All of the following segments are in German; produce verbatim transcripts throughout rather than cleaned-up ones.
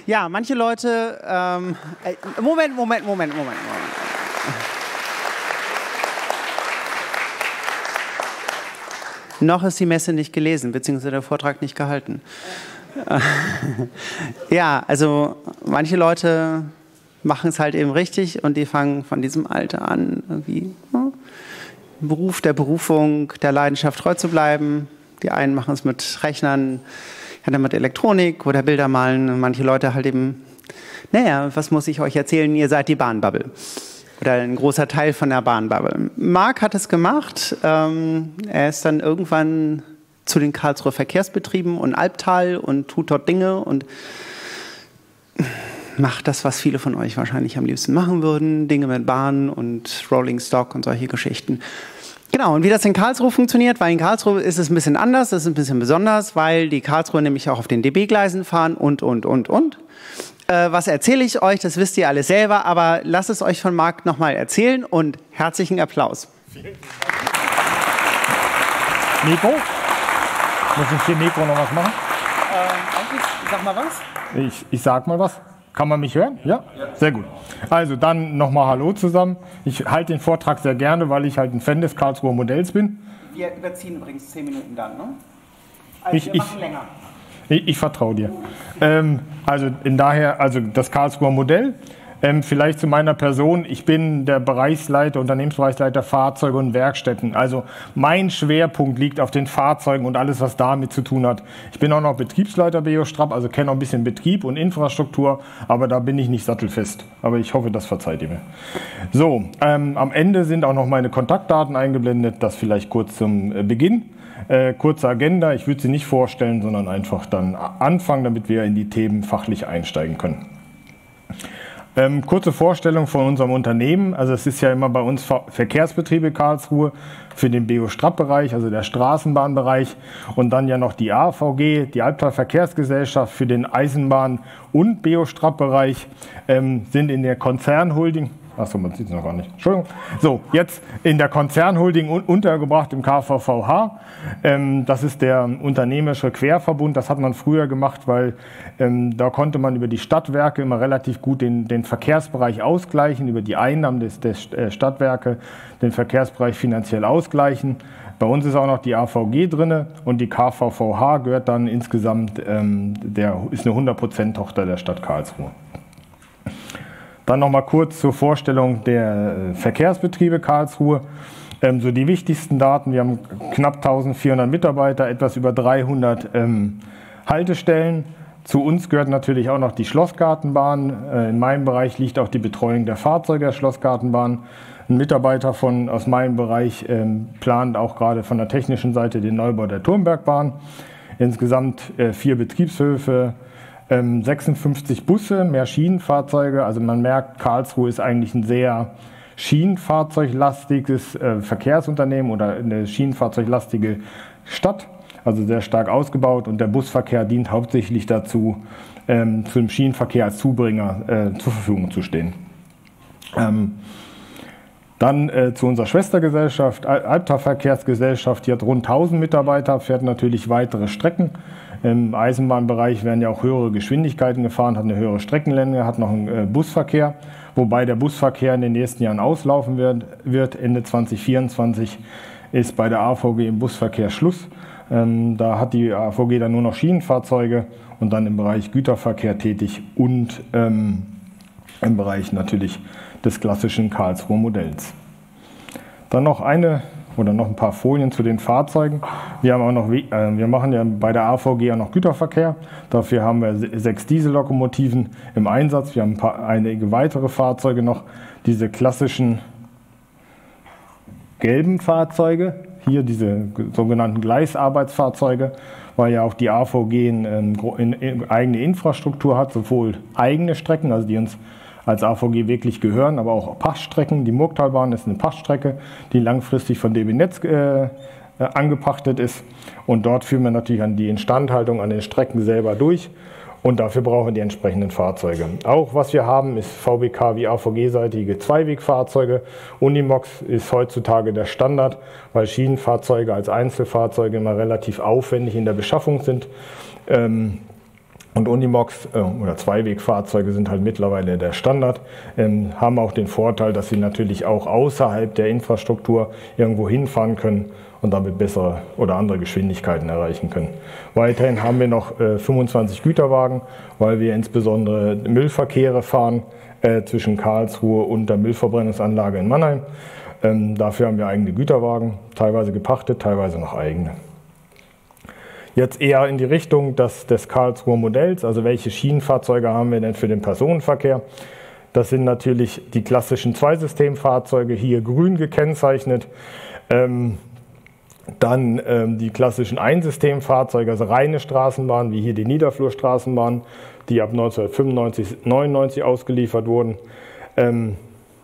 Ja, manche Leute, ähm, äh, Moment, Moment, Moment, Moment, Moment. Noch ist die Messe nicht gelesen, beziehungsweise der Vortrag nicht gehalten. Ja, also manche Leute machen es halt eben richtig und die fangen von diesem Alter an, irgendwie ne, im Beruf der Berufung, der Leidenschaft treu zu bleiben. Die einen machen es mit Rechnern, ja, mit Elektronik oder Bilder malen. Und manche Leute halt eben, naja, was muss ich euch erzählen, ihr seid die Bahnbubble. Oder ein großer Teil von der Bahnbubble. Marc hat es gemacht. Ähm, er ist dann irgendwann zu den Karlsruher Verkehrsbetrieben und Albtal und tut dort Dinge und macht das, was viele von euch wahrscheinlich am liebsten machen würden. Dinge mit Bahn und Rolling Stock und solche Geschichten. Genau, und wie das in Karlsruhe funktioniert, weil in Karlsruhe ist es ein bisschen anders, das ist ein bisschen besonders, weil die Karlsruher nämlich auch auf den D B-Gleisen fahren und, und, und, und. Was erzähle ich euch, das wisst ihr alle selber, aber lasst es euch von Marc nochmal erzählen und herzlichen Applaus. Vielen Dank. Nico? Muss ich hier Nico noch was machen? Ähm, eigentlich, sag mal was. Ich, ich sag mal was. Kann man mich hören? Ja? Ja. Sehr gut. Also dann nochmal Hallo zusammen. Ich halte den Vortrag sehr gerne, weil ich halt ein Fan des Karlsruher Modells bin. Wir überziehen übrigens zehn Minuten dann, ne? Also ich, wir machen ich, länger. Ich, ich vertraue dir. Ähm, also in daher, also das Karlsruher Modell. Ähm, vielleicht zu meiner Person. Ich bin der Bereichsleiter, Unternehmensbereichsleiter Fahrzeuge und Werkstätten. Also mein Schwerpunkt liegt auf den Fahrzeugen und alles, was damit zu tun hat. Ich bin auch noch Betriebsleiter B O Strap, also kenne auch ein bisschen Betrieb und Infrastruktur, aber da bin ich nicht sattelfest. Aber ich hoffe, das verzeiht ihr mir. So, ähm, am Ende sind auch noch meine Kontaktdaten eingeblendet. Das vielleicht kurz zum äh, Beginn. Äh, kurze Agenda, ich würde sie nicht vorstellen, sondern einfach dann anfangen, damit wir in die Themen fachlich einsteigen können. Ähm, kurze Vorstellung von unserem Unternehmen. Also es ist ja immer bei uns Ver Verkehrsbetriebe Karlsruhe für den B O Strap-Bereich, also der Straßenbahnbereich, und dann ja noch die A V G, die Albtal Verkehrsgesellschaft für den Eisenbahn- und B O Strap-Bereich, ähm, sind in der Konzernholding. Achso, man sieht es noch gar nicht. Entschuldigung. So, jetzt in der Konzernholding un untergebracht im K V V H. Ähm, das ist der unternehmerische Querverbund. Das hat man früher gemacht, weil ähm, da konnte man über die Stadtwerke immer relativ gut den, den Verkehrsbereich ausgleichen, über die Einnahmen des, des äh, Stadtwerke den Verkehrsbereich finanziell ausgleichen. Bei uns ist auch noch die A V G drin und die K V V H gehört dann insgesamt, ähm, der ist eine hundert Prozent Tochter der Stadt Karlsruhe. Dann noch mal kurz zur Vorstellung der Verkehrsbetriebe Karlsruhe. Ähm, so die wichtigsten Daten: Wir haben knapp eintausendvierhundert Mitarbeiter, etwas über dreihundert ähm, Haltestellen. Zu uns gehört natürlich auch noch die Schlossgartenbahn. Äh, in meinem Bereich liegt auch die Betreuung der Fahrzeuge der Schlossgartenbahn. Ein Mitarbeiter von, aus meinem Bereich ähm, plant auch gerade von der technischen Seite den Neubau der Turmbergbahn. Insgesamt äh, vier Betriebshöfe, sechsundfünfzig Busse, mehr Schienenfahrzeuge. Also man merkt, Karlsruhe ist eigentlich ein sehr schienenfahrzeuglastiges äh, Verkehrsunternehmen oder eine schienenfahrzeuglastige Stadt. Also sehr stark ausgebaut, und der Busverkehr dient hauptsächlich dazu, ähm, zum Schienenverkehr als Zubringer äh, zur Verfügung zu stehen. Ähm, Dann äh, zu unserer Schwestergesellschaft, Albtal Verkehrsgesellschaft, die hat rund tausend Mitarbeiter, fährt natürlich weitere Strecken. Im Eisenbahnbereich werden ja auch höhere Geschwindigkeiten gefahren, hat eine höhere Streckenlänge, hat noch einen äh, Busverkehr, wobei der Busverkehr in den nächsten Jahren auslaufen wird. wird. Ende zweitausendvierundzwanzig ist bei der A V G im Busverkehr Schluss. Ähm, da hat die A V G dann nur noch Schienenfahrzeuge und dann im Bereich Güterverkehr tätig und ähm, im Bereich natürlich des klassischen Karlsruher Modells. Dann noch eine oder noch ein paar Folien zu den Fahrzeugen. Wir haben auch noch, äh, wir machen ja bei der A V G auch noch Güterverkehr. Dafür haben wir sechs Diesellokomotiven im Einsatz. Wir haben ein paar, einige weitere Fahrzeuge noch. Diese klassischen gelben Fahrzeuge, hier diese sogenannten Gleisarbeitsfahrzeuge, weil ja auch die A V G eine in, in, eigene Infrastruktur hat, sowohl eigene Strecken, also die uns als A V G wirklich gehören, aber auch Pachtstrecken. Die Murgtalbahn ist eine Pachtstrecke, die langfristig von D B Netz äh, angepachtet ist. Und dort führen wir natürlich an die Instandhaltung an den Strecken selber durch. Und dafür brauchen wir die entsprechenden Fahrzeuge. Auch was wir haben, ist V B K wie A V G-seitige Zweiwegfahrzeuge. Unimox ist heutzutage der Standard, weil Schienenfahrzeuge als Einzelfahrzeuge immer relativ aufwendig in der Beschaffung sind. Ähm, Und Unimogs äh, oder Zweiwegfahrzeuge sind halt mittlerweile der Standard, ähm, haben auch den Vorteil, dass sie natürlich auch außerhalb der Infrastruktur irgendwo hinfahren können und damit bessere oder andere Geschwindigkeiten erreichen können. Weiterhin haben wir noch äh, fünfundzwanzig Güterwagen, weil wir insbesondere Müllverkehre fahren äh, zwischen Karlsruhe und der Müllverbrennungsanlage in Mannheim. Ähm, dafür haben wir eigene Güterwagen, teilweise gepachtet, teilweise noch eigene. Jetzt eher in die Richtung des, des Karlsruher Modells, also welche Schienenfahrzeuge haben wir denn für den Personenverkehr? Das sind natürlich die klassischen Zweisystemfahrzeuge, hier grün gekennzeichnet. Ähm, dann ähm, die klassischen Einsystemfahrzeuge, also reine Straßenbahnen, wie hier die Niederflurstraßenbahn, die ab neunzehnhundertfünfundneunzig neunundneunzig ausgeliefert wurden. Ähm,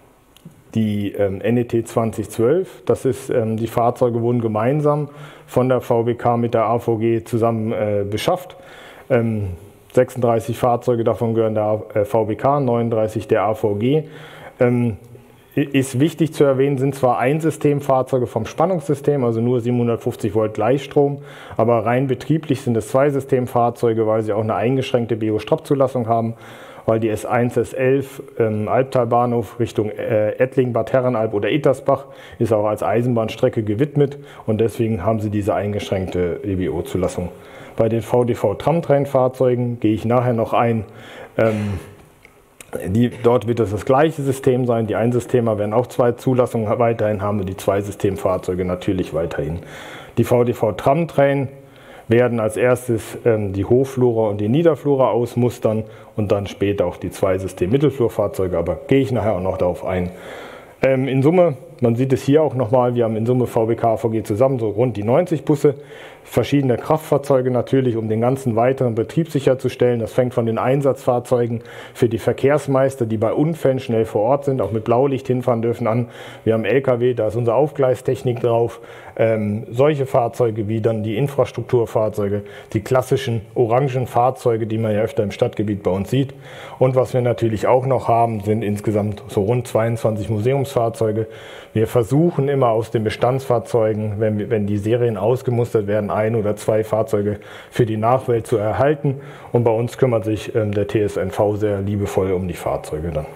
Die ähm, N E T zwanzig zwölf, das ist, ähm, die Fahrzeuge wurden gemeinsam von der V B K mit der A V G zusammen äh, beschafft. Ähm, sechsunddreißig Fahrzeuge davon gehören der äh, V B K, neununddreißig der A V G. Ähm, ist wichtig zu erwähnen, sind zwar Einsystemfahrzeuge vom Spannungssystem, also nur siebenhundertfünfzig Volt Gleichstrom, aber rein betrieblich sind es Zweisystemfahrzeuge, weil sie auch eine eingeschränkte B O-Strop-Zulassung haben, weil die S eins, S elf ähm, Albtalbahnhof Richtung äh, Ettling, Bad Herrenalb oder Ettersbach ist auch als Eisenbahnstrecke gewidmet und deswegen haben sie diese eingeschränkte E B O-Zulassung. Bei den V D V-Tramtrain-Fahrzeugen gehe ich nachher noch ein. Ähm, die, dort wird es das gleiche System sein. Die Einsystemer werden auch zwei Zulassungen weiterhin haben und die Zweisystemfahrzeuge natürlich weiterhin. Die V D V-Tramtrain werden als erstes ähm, die Hochflurer und die Niederflurer ausmustern und dann später auch die Zweisystem-Mittelflurfahrzeuge, aber gehe ich nachher auch noch darauf ein. Ähm, in Summe, man sieht es hier auch nochmal, wir haben in Summe V B K, A V G zusammen so rund die neunzig Busse, verschiedene Kraftfahrzeuge natürlich, um den ganzen weiteren Betrieb sicherzustellen. Das fängt von den Einsatzfahrzeugen für die Verkehrsmeister, die bei Unfällen schnell vor Ort sind, auch mit Blaulicht hinfahren dürfen, an. Wir haben L K W, da ist unsere Aufgleistechnik drauf. Ähm, solche Fahrzeuge wie dann die Infrastrukturfahrzeuge, die klassischen orangen Fahrzeuge, die man ja öfter im Stadtgebiet bei uns sieht. Und was wir natürlich auch noch haben, sind insgesamt so rund zweiundzwanzig Museumsfahrzeuge. Wir versuchen immer aus den Bestandsfahrzeugen, wenn, wenn die Serien ausgemustert werden, ein oder zwei Fahrzeuge für die Nachwelt zu erhalten. Und bei uns kümmert sich ähm, der T S N V sehr liebevoll um die Fahrzeuge dann.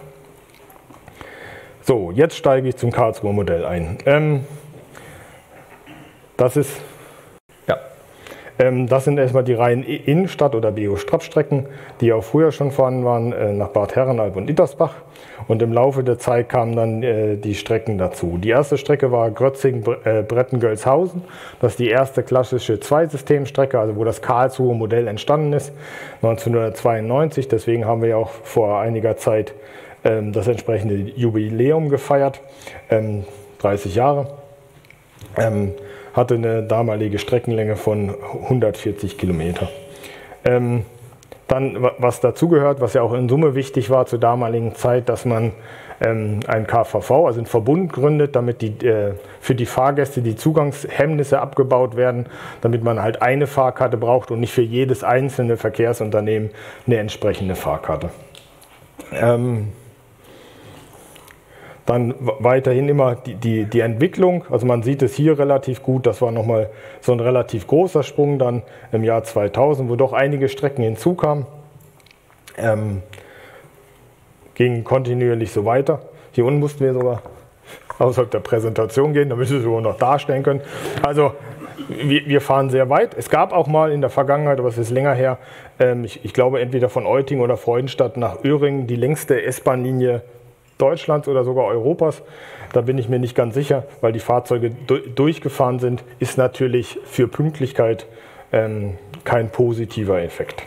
So, jetzt steige ich zum Karlsruher Modell ein. Ähm, das ist, ja, ähm, das sind erstmal die reinen Innenstadt- oder B O-Strop-Strecken, die auch früher schon vorhanden waren, äh, nach Bad Herrenalb und Ettersbach. Und im Laufe der Zeit kamen dann äh, die Strecken dazu. Die erste Strecke war Grötzingen-Bretten-Gölzhausen. Das ist die erste klassische Zweisystemstrecke, also wo das Karlsruher Modell entstanden ist, neunzehnhundertzweiundneunzig. Deswegen haben wir ja auch vor einiger Zeit ähm, das entsprechende Jubiläum gefeiert, ähm, dreißig Jahre. Ähm, hatte eine damalige Streckenlänge von hundertvierzig Kilometer. Ähm, Dann, was dazugehört, was ja auch in Summe wichtig war zur damaligen Zeit, dass man ähm, ein K V V, also einen Verbund gründet, damit die, äh, für die Fahrgäste die Zugangshemmnisse abgebaut werden, damit man halt eine Fahrkarte braucht und nicht für jedes einzelne Verkehrsunternehmen eine entsprechende Fahrkarte. Ähm, Dann weiterhin immer die, die, die Entwicklung, also man sieht es hier relativ gut, das war nochmal so ein relativ großer Sprung dann im Jahr zweitausend, wo doch einige Strecken hinzukamen, ähm, ging kontinuierlich so weiter. Hier unten mussten wir sogar außerhalb der Präsentation gehen, damit wir es noch darstellen können. Also wir, wir fahren sehr weit. Es gab auch mal in der Vergangenheit, aber es ist länger her, ähm, ich, ich glaube entweder von Euting oder Freudenstadt nach Öhringen, die längste S-Bahn-Linie Deutschlands oder sogar Europas. Da bin ich mir nicht ganz sicher, weil die Fahrzeuge du durchgefahren sind, ist natürlich für Pünktlichkeit ähm, kein positiver Effekt.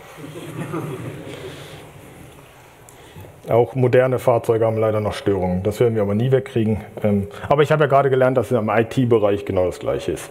Auch moderne Fahrzeuge haben leider noch Störungen. Das werden wir aber nie wegkriegen. Ähm, aber ich habe ja gerade gelernt, dass es im I T-Bereich genau das Gleiche ist.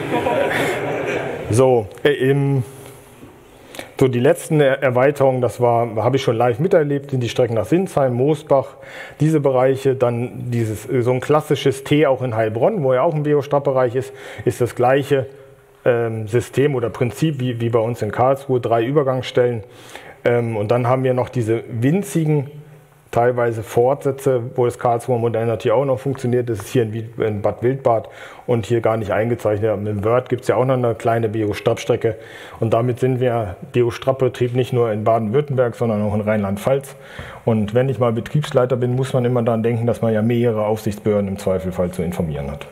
So, äh, im So, die letzten Erweiterungen, das war, habe ich schon live miterlebt, sind die Strecken nach Sinsheim, Moosbach, diese Bereiche, dann dieses, so ein klassisches T auch in Heilbronn, wo ja auch ein B O-Strop-Bereich ist, ist das gleiche ähm, System oder Prinzip wie, wie bei uns in Karlsruhe, drei Übergangsstellen. Ähm, und dann haben wir noch diese winzigen teilweise Fortsätze, wo das Karlsruher Modell natürlich auch noch funktioniert. Das ist hier in Bad Wildbad und hier gar nicht eingezeichnet. Aber mit dem Wörth gibt es ja auch noch eine kleine Bio-Strapp-Strecke. Und damit sind wir Bio-Strapp-Betrieb nicht nur in Baden-Württemberg, sondern auch in Rheinland-Pfalz. Und wenn ich mal Betriebsleiter bin, muss man immer daran denken, dass man ja mehrere Aufsichtsbehörden im Zweifelfall zu informieren hat.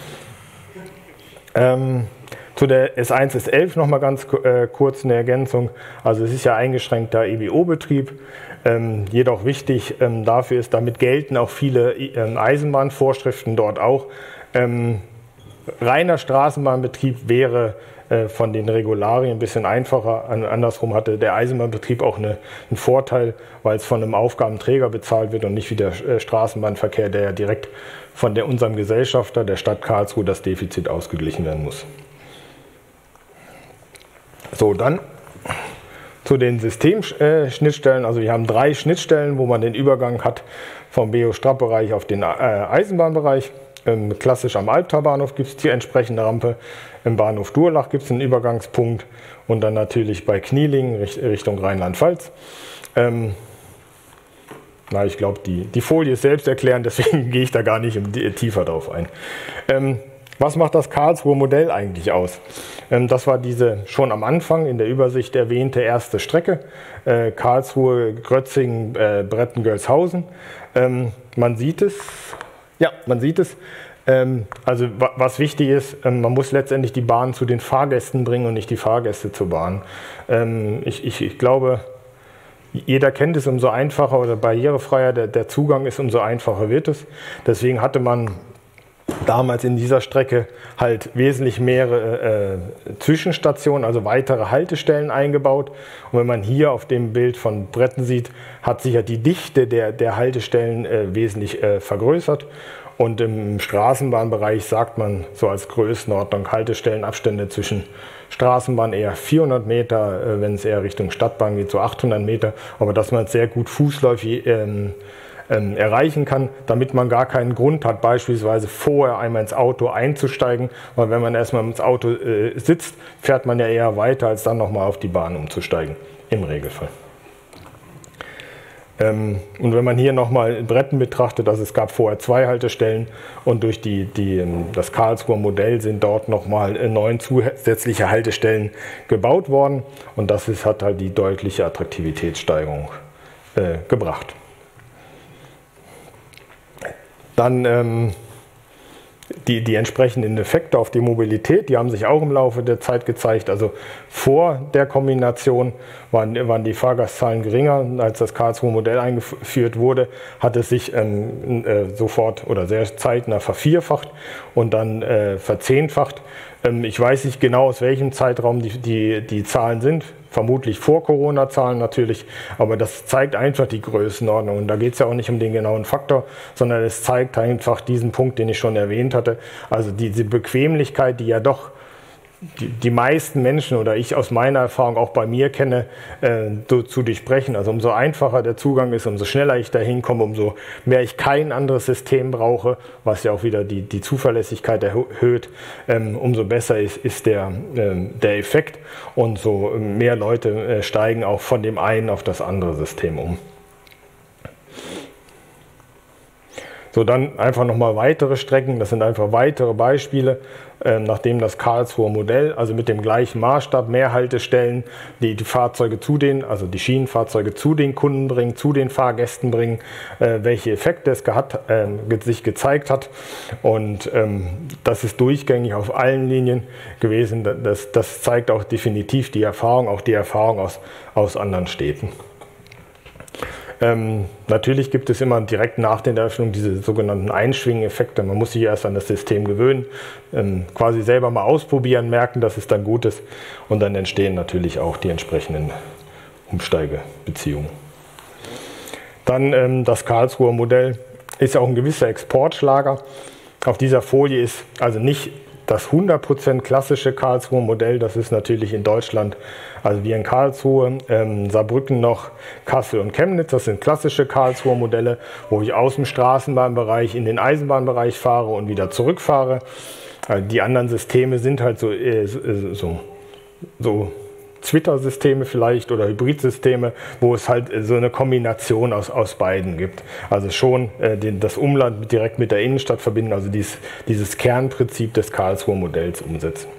Ähm, Zu der S eins, S elf noch mal ganz äh, kurz eine Ergänzung. Also es ist ja eingeschränkter E B O-Betrieb, ähm, jedoch wichtig ähm, dafür ist, damit gelten auch viele ähm, Eisenbahnvorschriften dort auch. Ähm, reiner Straßenbahnbetrieb wäre äh, von den Regularien ein bisschen einfacher. An, andersrum hatte der Eisenbahnbetrieb auch eine, einen Vorteil, weil es von einem Aufgabenträger bezahlt wird und nicht wie der äh, Straßenbahnverkehr, der ja direkt von der, unserem Gesellschafter, der Stadt Karlsruhe, das Defizit ausgeglichen werden muss. So, dann zu den Systemschnittstellen. Also wir haben drei Schnittstellen, wo man den Übergang hat vom Bio-Strapp-Bereich auf den Eisenbahnbereich. Ähm, klassisch am Albtalbahnhof gibt es die entsprechende Rampe. Im Bahnhof Durlach gibt es einen Übergangspunkt. Und dann natürlich bei Knielingen Richtung Rheinland-Pfalz. Ähm, na, ich glaube, die, die Folie ist selbsterklärend, deswegen gehe ich da gar nicht im, tiefer drauf ein. Ähm, Was macht das Karlsruher Modell eigentlich aus? Das war diese schon am Anfang in der Übersicht erwähnte erste Strecke, äh, Karlsruhe, Grötzingen, äh, Bretten-Gölzhausen. Ähm, man sieht es, ja, man sieht es. Ähm, also was wichtig ist, ähm, man muss letztendlich die Bahn zu den Fahrgästen bringen und nicht die Fahrgäste zur Bahn. Ähm, ich, ich, ich glaube, jeder kennt es, umso einfacher oder barrierefreier der, der Zugang ist, umso einfacher wird es. Deswegen hatte man damals in dieser Strecke halt wesentlich mehrere äh, Zwischenstationen, also weitere Haltestellen eingebaut. Und wenn man hier auf dem Bild von Bretten sieht, hat sich ja die Dichte der, der Haltestellen äh, wesentlich äh, vergrößert. Und im Straßenbahnbereich sagt man so als Größenordnung Haltestellenabstände zwischen Straßenbahn eher vierhundert Meter, äh, wenn es eher Richtung Stadtbahn geht, so achthundert Meter. Aber dass man sehr gut fußläufig ähm, Ähm, erreichen kann, damit man gar keinen Grund hat, beispielsweise vorher einmal ins Auto einzusteigen, weil wenn man erstmal ins Auto äh, sitzt, fährt man ja eher weiter, als dann nochmal auf die Bahn umzusteigen, im Regelfall. Ähm, und wenn man hier nochmal Bretten betrachtet, also es gab vorher zwei Haltestellen und durch die, die, das Karlsruher Modell sind dort nochmal neun zusätzliche Haltestellen gebaut worden und das ist, hat halt die deutliche Attraktivitätssteigerung äh, gebracht. Dann ähm, die, die entsprechenden Effekte auf die Mobilität, die haben sich auch im Laufe der Zeit gezeigt. Also vor der Kombination waren, waren die Fahrgastzahlen geringer. Als das Karlsruher Modell eingeführt wurde, hat es sich ähm, äh, sofort oder sehr zeitnah vervierfacht und dann äh, verzehnfacht. Ähm, ich weiß nicht genau, aus welchem Zeitraum die, die, die Zahlen sind. Vermutlich vor Corona-Zahlen natürlich, aber das zeigt einfach die Größenordnung. Und da geht es ja auch nicht um den genauen Faktor, sondern es zeigt einfach diesen Punkt, den ich schon erwähnt hatte. Also diese Bequemlichkeit, die ja doch die, die meisten Menschen oder ich aus meiner Erfahrung auch bei mir kenne, äh, so, zu durchbrechen. Also umso einfacher der Zugang ist, umso schneller ich da hinkomme, umso mehr ich kein anderes System brauche, was ja auch wieder die, die Zuverlässigkeit erhöht, ähm, umso besser ist, ist der, ähm, der Effekt und so mehr Leute äh, steigen auch von dem einen auf das andere System um. So, dann einfach nochmal weitere Strecken, das sind einfach weitere Beispiele, äh, nachdem das Karlsruher Modell, also mit dem gleichen Maßstab, mehr Haltestellen, die die Fahrzeuge zu den, also die Schienenfahrzeuge zu den Kunden bringen, zu den Fahrgästen bringen, äh, welche Effekte es gehat, äh, sich gezeigt hat. Und ähm, das ist durchgängig auf allen Linien gewesen. Das, das zeigt auch definitiv die Erfahrung, auch die Erfahrung aus, aus anderen Städten. Ähm, natürlich gibt es immer direkt nach der Eröffnung diese sogenannten Einschwingen-Effekte. Man muss sich erst an das System gewöhnen, ähm, quasi selber mal ausprobieren, merken, dass es dann gut ist und dann entstehen natürlich auch die entsprechenden Umsteigebeziehungen. Dann ähm, das Karlsruher Modell ist auch ein gewisser Exportschlager. Auf dieser Folie ist also nicht das hundert Prozent klassische Karlsruher Modell, das ist natürlich in Deutschland, also wie in Karlsruhe, ähm, Saarbrücken noch, Kassel und Chemnitz, das sind klassische Karlsruher Modelle, wo ich aus dem Straßenbahnbereich in den Eisenbahnbereich fahre und wieder zurückfahre. Also die anderen Systeme sind halt so, äh, so, so Twitter-Systeme vielleicht oder Hybridsysteme, wo es halt so eine Kombination aus, aus beiden gibt. Also schon äh, den, das Umland direkt mit der Innenstadt verbinden, also dies, dieses Kernprinzip des Karlsruher Modells umsetzen.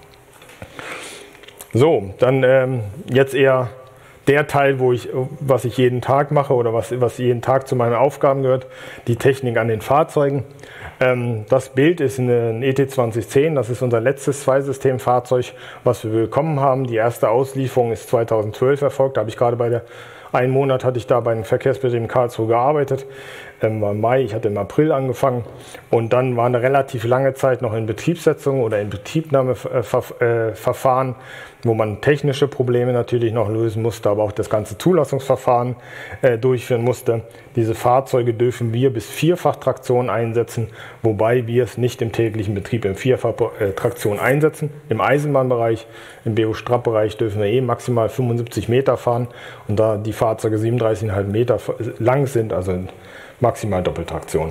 So, dann ähm, jetzt eher der Teil, wo ich, was ich jeden Tag mache oder was, was jeden Tag zu meinen Aufgaben gehört, die Technik an den Fahrzeugen. Ähm, das Bild ist ein E T zwanzig zehn, das ist unser letztes Zweisystem-Fahrzeug, was wir bekommen haben. Die erste Auslieferung ist zweitausendzwölf erfolgt, da habe ich gerade bei der, einen Monat hatte ich da bei den Verkehrsbetrieben Karlsruhe gearbeitet. Ähm, war im Mai, ich hatte im April angefangen und dann war eine relativ lange Zeit noch in Betriebssetzung oder in Betriebnahmeverfahren, wo man technische Probleme natürlich noch lösen musste, aber auch das ganze Zulassungsverfahren äh, durchführen musste. Diese Fahrzeuge dürfen wir bis Vierfachtraktion einsetzen, wobei wir es nicht im täglichen Betrieb in Vierfachtraktion einsetzen. Im Eisenbahnbereich, im B O-Strap-Bereich dürfen wir eh maximal fünfundsiebzig Meter fahren und da die Fahrzeuge siebenunddreißig Komma fünf Meter lang sind, also maximal Doppeltraktion.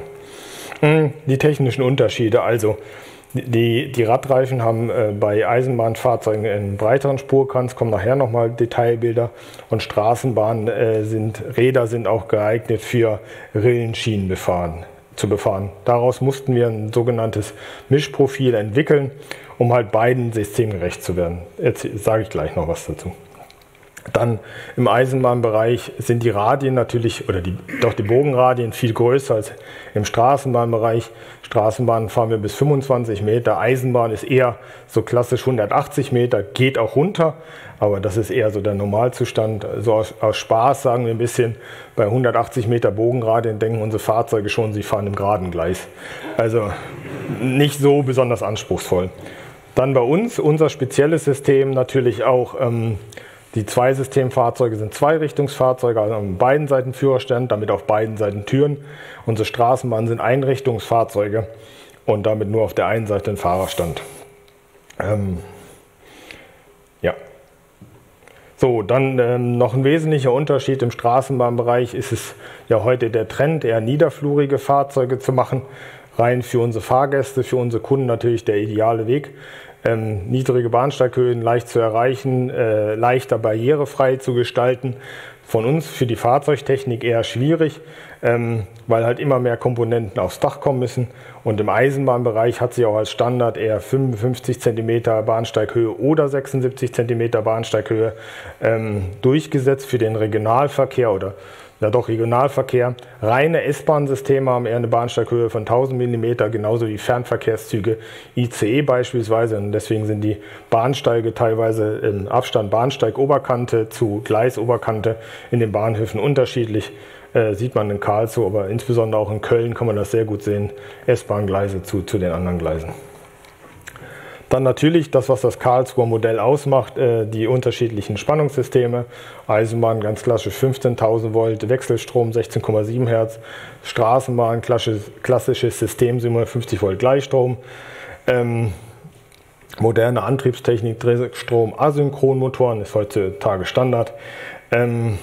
Die technischen Unterschiede, also die, die Radreifen haben äh, bei Eisenbahnfahrzeugen einen breiteren Spurkranz, kommen nachher nochmal Detailbilder, und Straßenbahnen äh, sind, Räder sind auch geeignet für Rillenschienen befahren, zu befahren. Daraus mussten wir ein sogenanntes Mischprofil entwickeln, um halt beiden systemgerecht zu werden. Jetzt sage ich gleich noch was dazu. Dann im Eisenbahnbereich sind die Radien natürlich, oder die, doch die Bogenradien viel größer als im Straßenbahnbereich. Straßenbahnen fahren wir bis fünfundzwanzig Meter, Eisenbahn ist eher so klassisch hundertachtzig Meter, geht auch runter, aber das ist eher so der Normalzustand. So aus, aus Spaß sagen wir ein bisschen, bei hundertachtzig Meter Bogenradien denken unsere Fahrzeuge schon, sie fahren im geraden Gleis. Also nicht so besonders anspruchsvoll. Dann bei uns, unser spezielles System natürlich auch, ähm, die Zweisystemfahrzeuge sind Zweirichtungsfahrzeuge, also an beiden Seiten Führerstand, damit auf beiden Seiten Türen. Unsere Straßenbahnen sind Einrichtungsfahrzeuge und damit nur auf der einen Seite ein Fahrerstand. Ähm, ja. So, dann ähm, noch ein wesentlicher Unterschied im Straßenbahnbereich ist es ja heute der Trend, eher niederflurige Fahrzeuge zu machen. Rein für unsere Fahrgäste, für unsere Kunden natürlich der ideale Weg. Ähm, niedrige Bahnsteighöhen leicht zu erreichen, äh, leichter barrierefrei zu gestalten. Von uns für die Fahrzeugtechnik eher schwierig, ähm, weil halt immer mehr Komponenten aufs Dach kommen müssen. Und im Eisenbahnbereich hat sich auch als Standard eher fünfundfünfzig Zentimeter Bahnsteighöhe oder sechsundsiebzig Zentimeter Bahnsteighöhe ähm, durchgesetzt für den Regionalverkehr oder ja doch Regionalverkehr. Reine S-Bahn-Systeme haben eher eine Bahnsteighöhe von tausend Millimeter, genauso wie Fernverkehrszüge, I C E beispielsweise. Und deswegen sind die Bahnsteige teilweise im Abstand Bahnsteigoberkante zu Gleisoberkante in den Bahnhöfen unterschiedlich. Äh, sieht man in Karlsruhe, aber insbesondere auch in Köln kann man das sehr gut sehen, S-Bahn-Gleise zu, zu den anderen Gleisen. Dann natürlich das, was das Karlsruher Modell ausmacht, äh, die unterschiedlichen Spannungssysteme. Eisenbahn ganz klassisch fünfzehntausend Volt, Wechselstrom sechzehn Komma sieben Hertz, Straßenbahn klassisches, klassisches System siebenhundertfünfzig Volt Gleichstrom, ähm, moderne Antriebstechnik, Drehstrom, Asynchronmotoren ist heutzutage Standard. Ähm,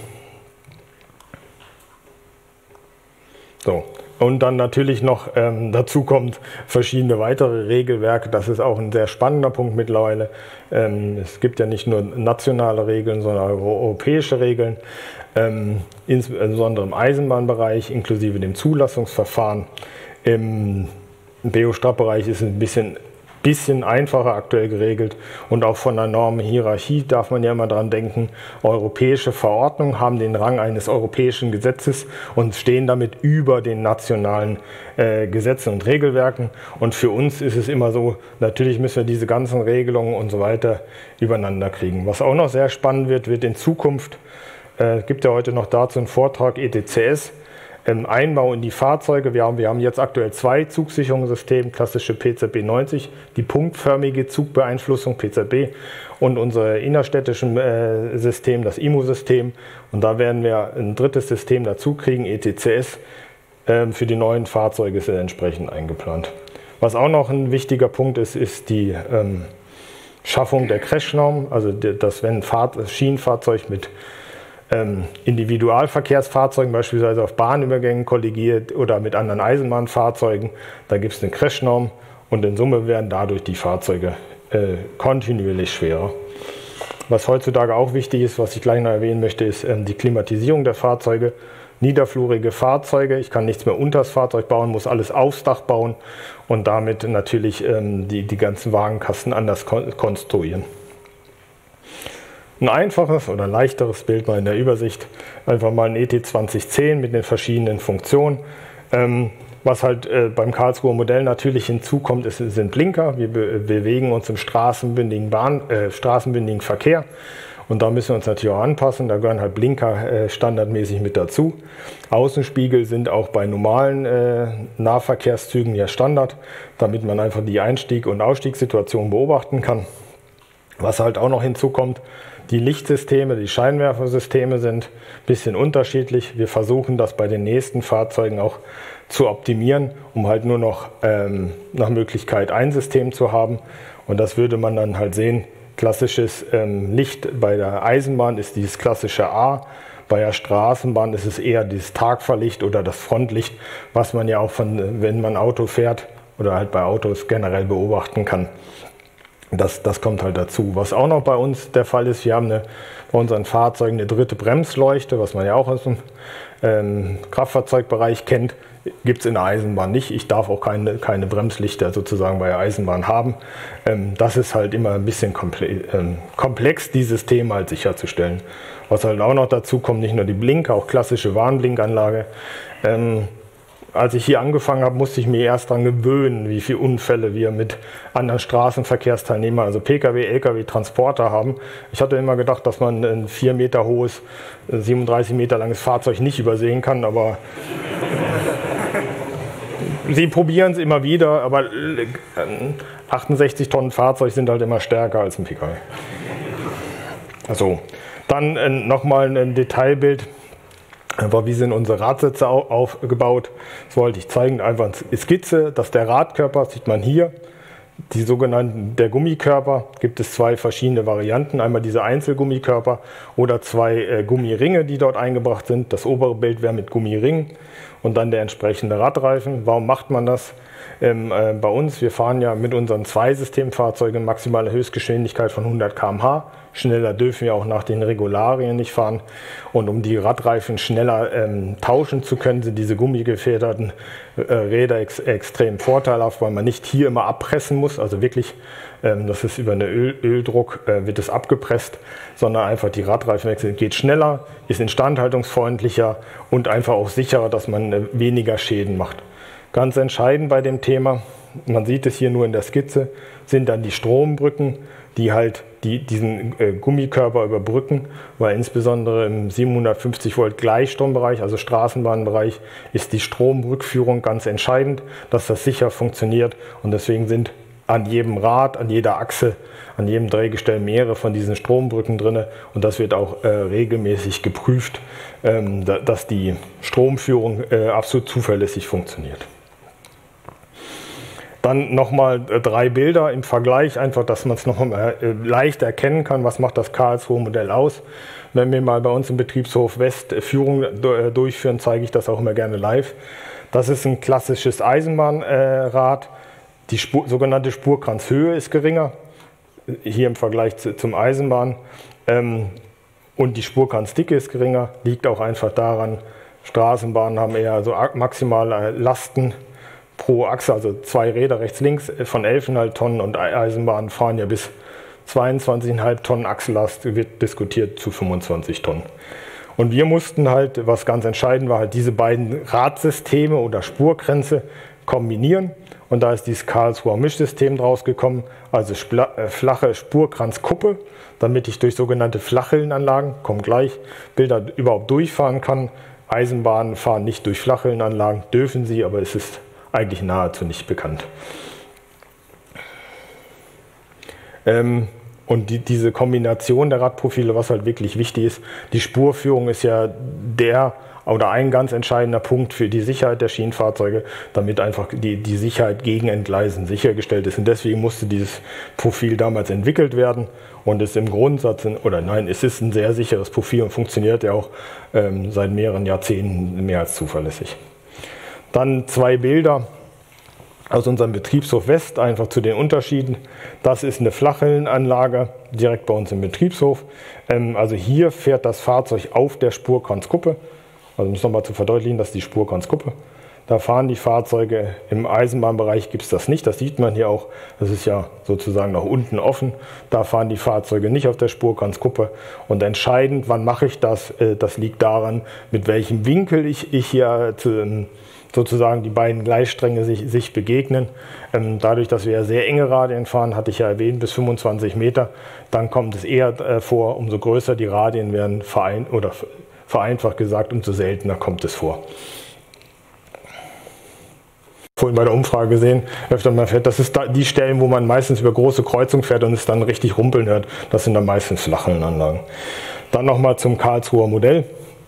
so. Und dann natürlich noch ähm, dazu kommt verschiedene weitere Regelwerke. Das ist auch ein sehr spannender Punkt mittlerweile. Ähm, es gibt ja nicht nur nationale Regeln, sondern auch europäische Regeln. Ähm, insbesondere im Eisenbahnbereich, inklusive dem Zulassungsverfahren. Im B O-Strap-Bereich ist es ein bisschen bisschen einfacher aktuell geregelt, und auch von der Normenhierarchie darf man ja immer dran denken, europäische Verordnungen haben den Rang eines europäischen Gesetzes und stehen damit über den nationalen äh, Gesetzen und Regelwerken, und für uns ist es immer so, natürlich müssen wir diese ganzen Regelungen und so weiter übereinander kriegen. Was auch noch sehr spannend wird, wird in Zukunft, äh, gibt ja heute noch dazu einen Vortrag E T C S, Einbau in die Fahrzeuge. Wir haben, wir haben jetzt aktuell zwei Zugsicherungssysteme, klassische P Z B neunzig, die punktförmige Zugbeeinflussung P Z B, und unser innerstädtisches äh, System, das I M U-System. Und da werden wir ein drittes System dazu kriegen, E T C S, äh, für die neuen Fahrzeuge ist entsprechend eingeplant. Was auch noch ein wichtiger Punkt ist, ist die ähm, Schaffung der Crashnorm, also dass wenn ein Fahr- Schienenfahrzeug mit Individualverkehrsfahrzeugen beispielsweise auf Bahnübergängen kollidiert oder mit anderen Eisenbahnfahrzeugen, da gibt es eine Crashnorm, und in Summe werden dadurch die Fahrzeuge äh, kontinuierlich schwerer. Was heutzutage auch wichtig ist, was ich gleich noch erwähnen möchte, ist ähm, die Klimatisierung der Fahrzeuge. Niederflurige Fahrzeuge, ich kann nichts mehr unter das Fahrzeug bauen, muss alles aufs Dach bauen und damit natürlich ähm, die, die ganzen Wagenkasten anders kon konstruieren. Ein einfaches oder leichteres Bild mal in der Übersicht, einfach mal ein E T zwanzig zehn mit den verschiedenen Funktionen. Ähm, was halt äh, beim Karlsruher Modell natürlich hinzukommt, ist, sind Blinker. Wir be bewegen uns im straßenbündigen, Bahn, äh, straßenbündigen Verkehr. Und da müssen wir uns natürlich auch anpassen, da gehören halt Blinker äh, standardmäßig mit dazu. Außenspiegel sind auch bei normalen äh, Nahverkehrszügen ja Standard, damit man einfach die Einstieg- und Ausstiegssituation beobachten kann. Was halt auch noch hinzukommt, die Lichtsysteme, die Scheinwerfersysteme sind ein bisschen unterschiedlich. Wir versuchen das bei den nächsten Fahrzeugen auch zu optimieren, um halt nur noch ähm, nach Möglichkeit ein System zu haben. Und das würde man dann halt sehen. Klassisches ähm, Licht bei der Eisenbahn ist dieses klassische A, bei der Straßenbahn ist es eher dieses Tagfahrlicht oder das Frontlicht, was man ja auch von, wenn man Auto fährt oder halt bei Autos generell beobachten kann. Das, das kommt halt dazu. Was auch noch bei uns der Fall ist, wir haben eine, bei unseren Fahrzeugen eine dritte Bremsleuchte, was man ja auch aus dem ähm, Kraftfahrzeugbereich kennt. Gibt es in der Eisenbahn nicht. Ich darf auch keine, keine Bremslichter sozusagen bei der Eisenbahn haben. Ähm, das ist halt immer ein bisschen komple ähm, komplex, dieses Thema halt sicherzustellen. Was halt auch noch dazu kommt, nicht nur die Blinker, auch klassische Warnblinkanlage. Ähm, als ich hier angefangen habe, musste ich mir erst daran gewöhnen, wie viele Unfälle wir mit anderen Straßenverkehrsteilnehmern, also Pkw, Lkw, Transporter haben. Ich hatte immer gedacht, dass man ein vier Meter hohes, siebenunddreißig Meter langes Fahrzeug nicht übersehen kann, aber sie probieren es immer wieder, aber achtundsechzig Tonnen Fahrzeug sind halt immer stärker als ein Pkw. Also, dann äh, nochmal ein Detailbild. Aber wie sind unsere Radsätze aufgebaut? Das wollte ich zeigen. Einfach eine Skizze, dass der Radkörper, sieht man hier, die sogenannten, der Gummikörper, gibt es zwei verschiedene Varianten. Einmal diese Einzelgummikörper oder zwei äh, Gummiringe, die dort eingebracht sind. Das obere Bild wäre mit Gummiringen und dann der entsprechende Radreifen. Warum macht man das? Ähm, äh, bei uns, wir fahren ja mit unseren Zweisystemfahrzeugen maximale Höchstgeschwindigkeit von hundert Kilometer pro Stunde. Schneller dürfen wir auch nach den Regularien nicht fahren. Und um die Radreifen schneller ähm, tauschen zu können, sind diese gummigefederten äh, Räder ex extrem vorteilhaft, weil man nicht hier immer abpressen muss. Also wirklich, ähm, das ist über einen Öl Öldruck, äh, wird es abgepresst, sondern einfach die Radreifen wechseln. Geht schneller, ist instandhaltungsfreundlicher und einfach auch sicherer, dass man äh, weniger Schäden macht. Ganz entscheidend bei dem Thema, man sieht es hier nur in der Skizze, sind dann die Strombrücken, die halt die, diesen äh, Gummikörper überbrücken, weil insbesondere im siebenhundertfünfzig Volt Gleichstrombereich, also Straßenbahnbereich, ist die Stromrückführung ganz entscheidend, dass das sicher funktioniert und deswegen sind an jedem Rad, an jeder Achse, an jedem Drehgestell mehrere von diesen Strombrücken drin und das wird auch äh, regelmäßig geprüft, ähm, da, dass die Stromführung äh, absolut zuverlässig funktioniert. Dann nochmal drei Bilder im Vergleich, einfach, dass man es nochmal leicht erkennen kann, was macht das Karlsruher Modell aus. Wenn wir mal bei uns im Betriebshof West Führung durchführen, zeige ich das auch immer gerne live. Das ist ein klassisches Eisenbahnrad. Die Spur, sogenannte Spurkranzhöhe ist geringer, hier im Vergleich zum Eisenbahn. Und die Spurkranzdicke ist geringer, liegt auch einfach daran, Straßenbahnen haben eher so maximale Lasten pro Achse, also zwei Räder rechts, links von elf Komma fünf Tonnen und Eisenbahnen fahren ja bis zweiundzwanzig Komma fünf Tonnen Achsellast, wird diskutiert zu fünfundzwanzig Tonnen. Und wir mussten halt, was ganz entscheidend war, halt diese beiden Radsysteme oder Spurgrenze kombinieren und da ist dieses Karlsruher Mischsystem draus gekommen, also flache Spurkranzkuppe, damit ich durch sogenannte Flachhüllenanlagen, kommt gleich, Bilder überhaupt durchfahren kann. Eisenbahnen fahren nicht durch Flachhüllenanlagen, dürfen sie, aber es ist eigentlich nahezu nicht bekannt. Ähm, und die, diese Kombination der Radprofile, was halt wirklich wichtig ist, die Spurführung ist ja der oder ein ganz entscheidender Punkt für die Sicherheit der Schienenfahrzeuge, damit einfach die, die Sicherheit gegen Entgleisen sichergestellt ist. Und deswegen musste dieses Profil damals entwickelt werden und ist im Grundsatz, oder nein, es ist ein sehr sicheres Profil und funktioniert ja auch ähm, seit mehreren Jahrzehnten mehr als zuverlässig. Dann zwei Bilder, aus unserem Betriebshof West einfach zu den Unterschieden. Das ist eine Flachrillenanlage direkt bei uns im Betriebshof. Ähm, also hier fährt das Fahrzeug auf der Spurkranzkuppe. Also um es nochmal zu verdeutlichen, das ist die Spurkranzkuppe. Da fahren die Fahrzeuge, im Eisenbahnbereich gibt es das nicht, das sieht man hier auch, das ist ja sozusagen nach unten offen. Da fahren die Fahrzeuge nicht auf der Spurkranzkuppe. Und entscheidend, wann mache ich das, das liegt daran, mit welchem Winkel ich, ich hier zu, sozusagen die beiden Gleisstränge sich, sich begegnen. Dadurch, dass wir ja sehr enge Radien fahren, hatte ich ja erwähnt, bis fünfundzwanzig Meter, dann kommt es eher vor, umso größer die Radien werden, verein, oder vereinfacht gesagt, umso seltener kommt es vor. Vorhin bei der Umfrage gesehen, öfter mal fährt, das ist da die Stellen, wo man meistens über große Kreuzungen fährt und es dann richtig rumpeln hört. Das sind dann meistens Flachrillenanlagen. Dann nochmal zum Karlsruher Modell.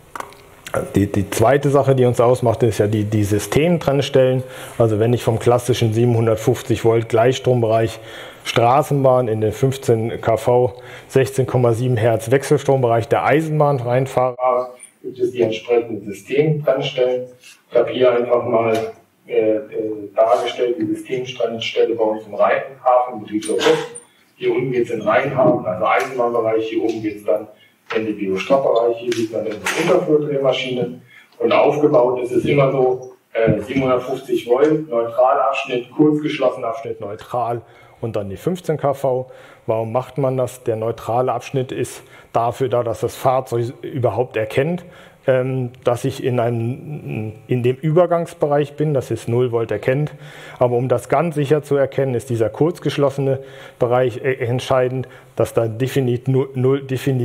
Die, die zweite Sache, die uns ausmacht, ist ja die, die Systemtrennstellen. Also wenn ich vom klassischen siebenhundertfünfzig Volt Gleichstrombereich Straßenbahn in den fünfzehn Kilovolt, sechzehn Komma sieben Hertz Wechselstrombereich der Eisenbahn reinfahre, gibt es die entsprechenden Systemtrennstellen. Ich habe hier einfach mal äh, dargestellt die Systemtrennstelle bei uns im Rheinhafen, Betriebshof West. Hier unten geht es in den Rheinhafen, also Eisenbahnbereich, hier oben geht es dann in den Biostoppbereich, hier sieht man unsere Unterflurdrehmaschine. Und aufgebaut ist es immer so, äh, siebenhundertfünfzig Volt, Neutralabschnitt, kurzgeschlossener Abschnitt, neutral und dann die fünfzehn Kilovolt. Warum macht man das? Der neutrale Abschnitt ist dafür da, dass das Fahrzeug überhaupt erkennt, ähm, dass ich in, einem, in dem Übergangsbereich bin, das ist null Volt erkennt. Aber um das ganz sicher zu erkennen, ist dieser kurzgeschlossene Bereich entscheidend, dass da definiert null,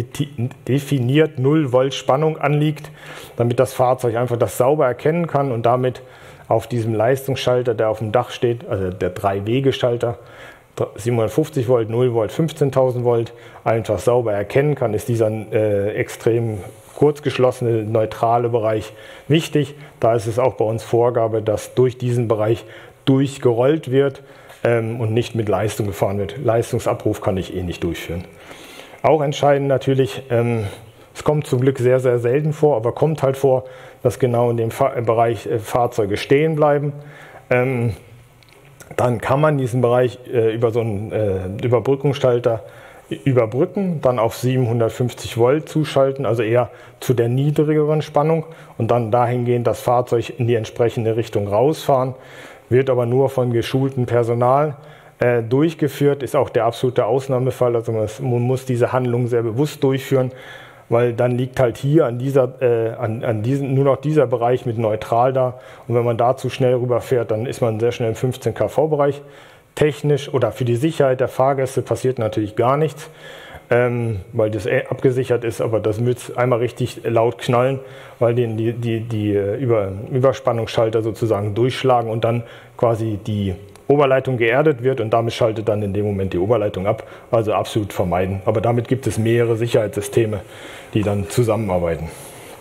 definiert null Volt Spannung anliegt, damit das Fahrzeug einfach das sauber erkennen kann und damit auf diesem Leistungsschalter, der auf dem Dach steht, also der Drei-Wege-Schalter, siebenhundertfünfzig Volt, null Volt, fünfzehntausend Volt, einfach sauber erkennen kann, ist dieser äh, extrem kurzgeschlossene, neutrale Bereich wichtig. Da ist es auch bei uns Vorgabe, dass durch diesen Bereich durchgerollt wird ähm, und nicht mit Leistung gefahren wird. Leistungsabruf kann ich eh nicht durchführen. Auch entscheidend natürlich, ähm, es kommt zum Glück sehr, sehr selten vor, aber kommt halt vor, dass genau in dem Fa Bereich äh, Fahrzeuge stehen bleiben. Ähm, dann kann man diesen Bereich äh, über so einen äh, Überbrückungsschalter überbrücken, dann auf siebenhundertfünfzig Volt zuschalten, also eher zu der niedrigeren Spannung und dann dahingehend das Fahrzeug in die entsprechende Richtung rausfahren. Wird aber nur von geschultem Personal äh, durchgeführt, ist auch der absolute Ausnahmefall, also man, man muss diese Handlung sehr bewusst durchführen, weil dann liegt halt hier an dieser, äh, an, an diesen, nur noch dieser Bereich mit neutral da und wenn man da zu schnell rüberfährt, dann ist man sehr schnell im fünfzehn Kilovolt Bereich. Technisch oder für die Sicherheit der Fahrgäste passiert natürlich gar nichts, ähm, weil das abgesichert ist, aber das wird einmal richtig laut knallen, weil die, die, die, die Über, Überspannungsschalter sozusagen durchschlagen und dann quasi die Oberleitung geerdet wird und damit schaltet dann in dem Moment die Oberleitung ab, also absolut vermeiden. Aber damit gibt es mehrere Sicherheitssysteme, die dann zusammenarbeiten.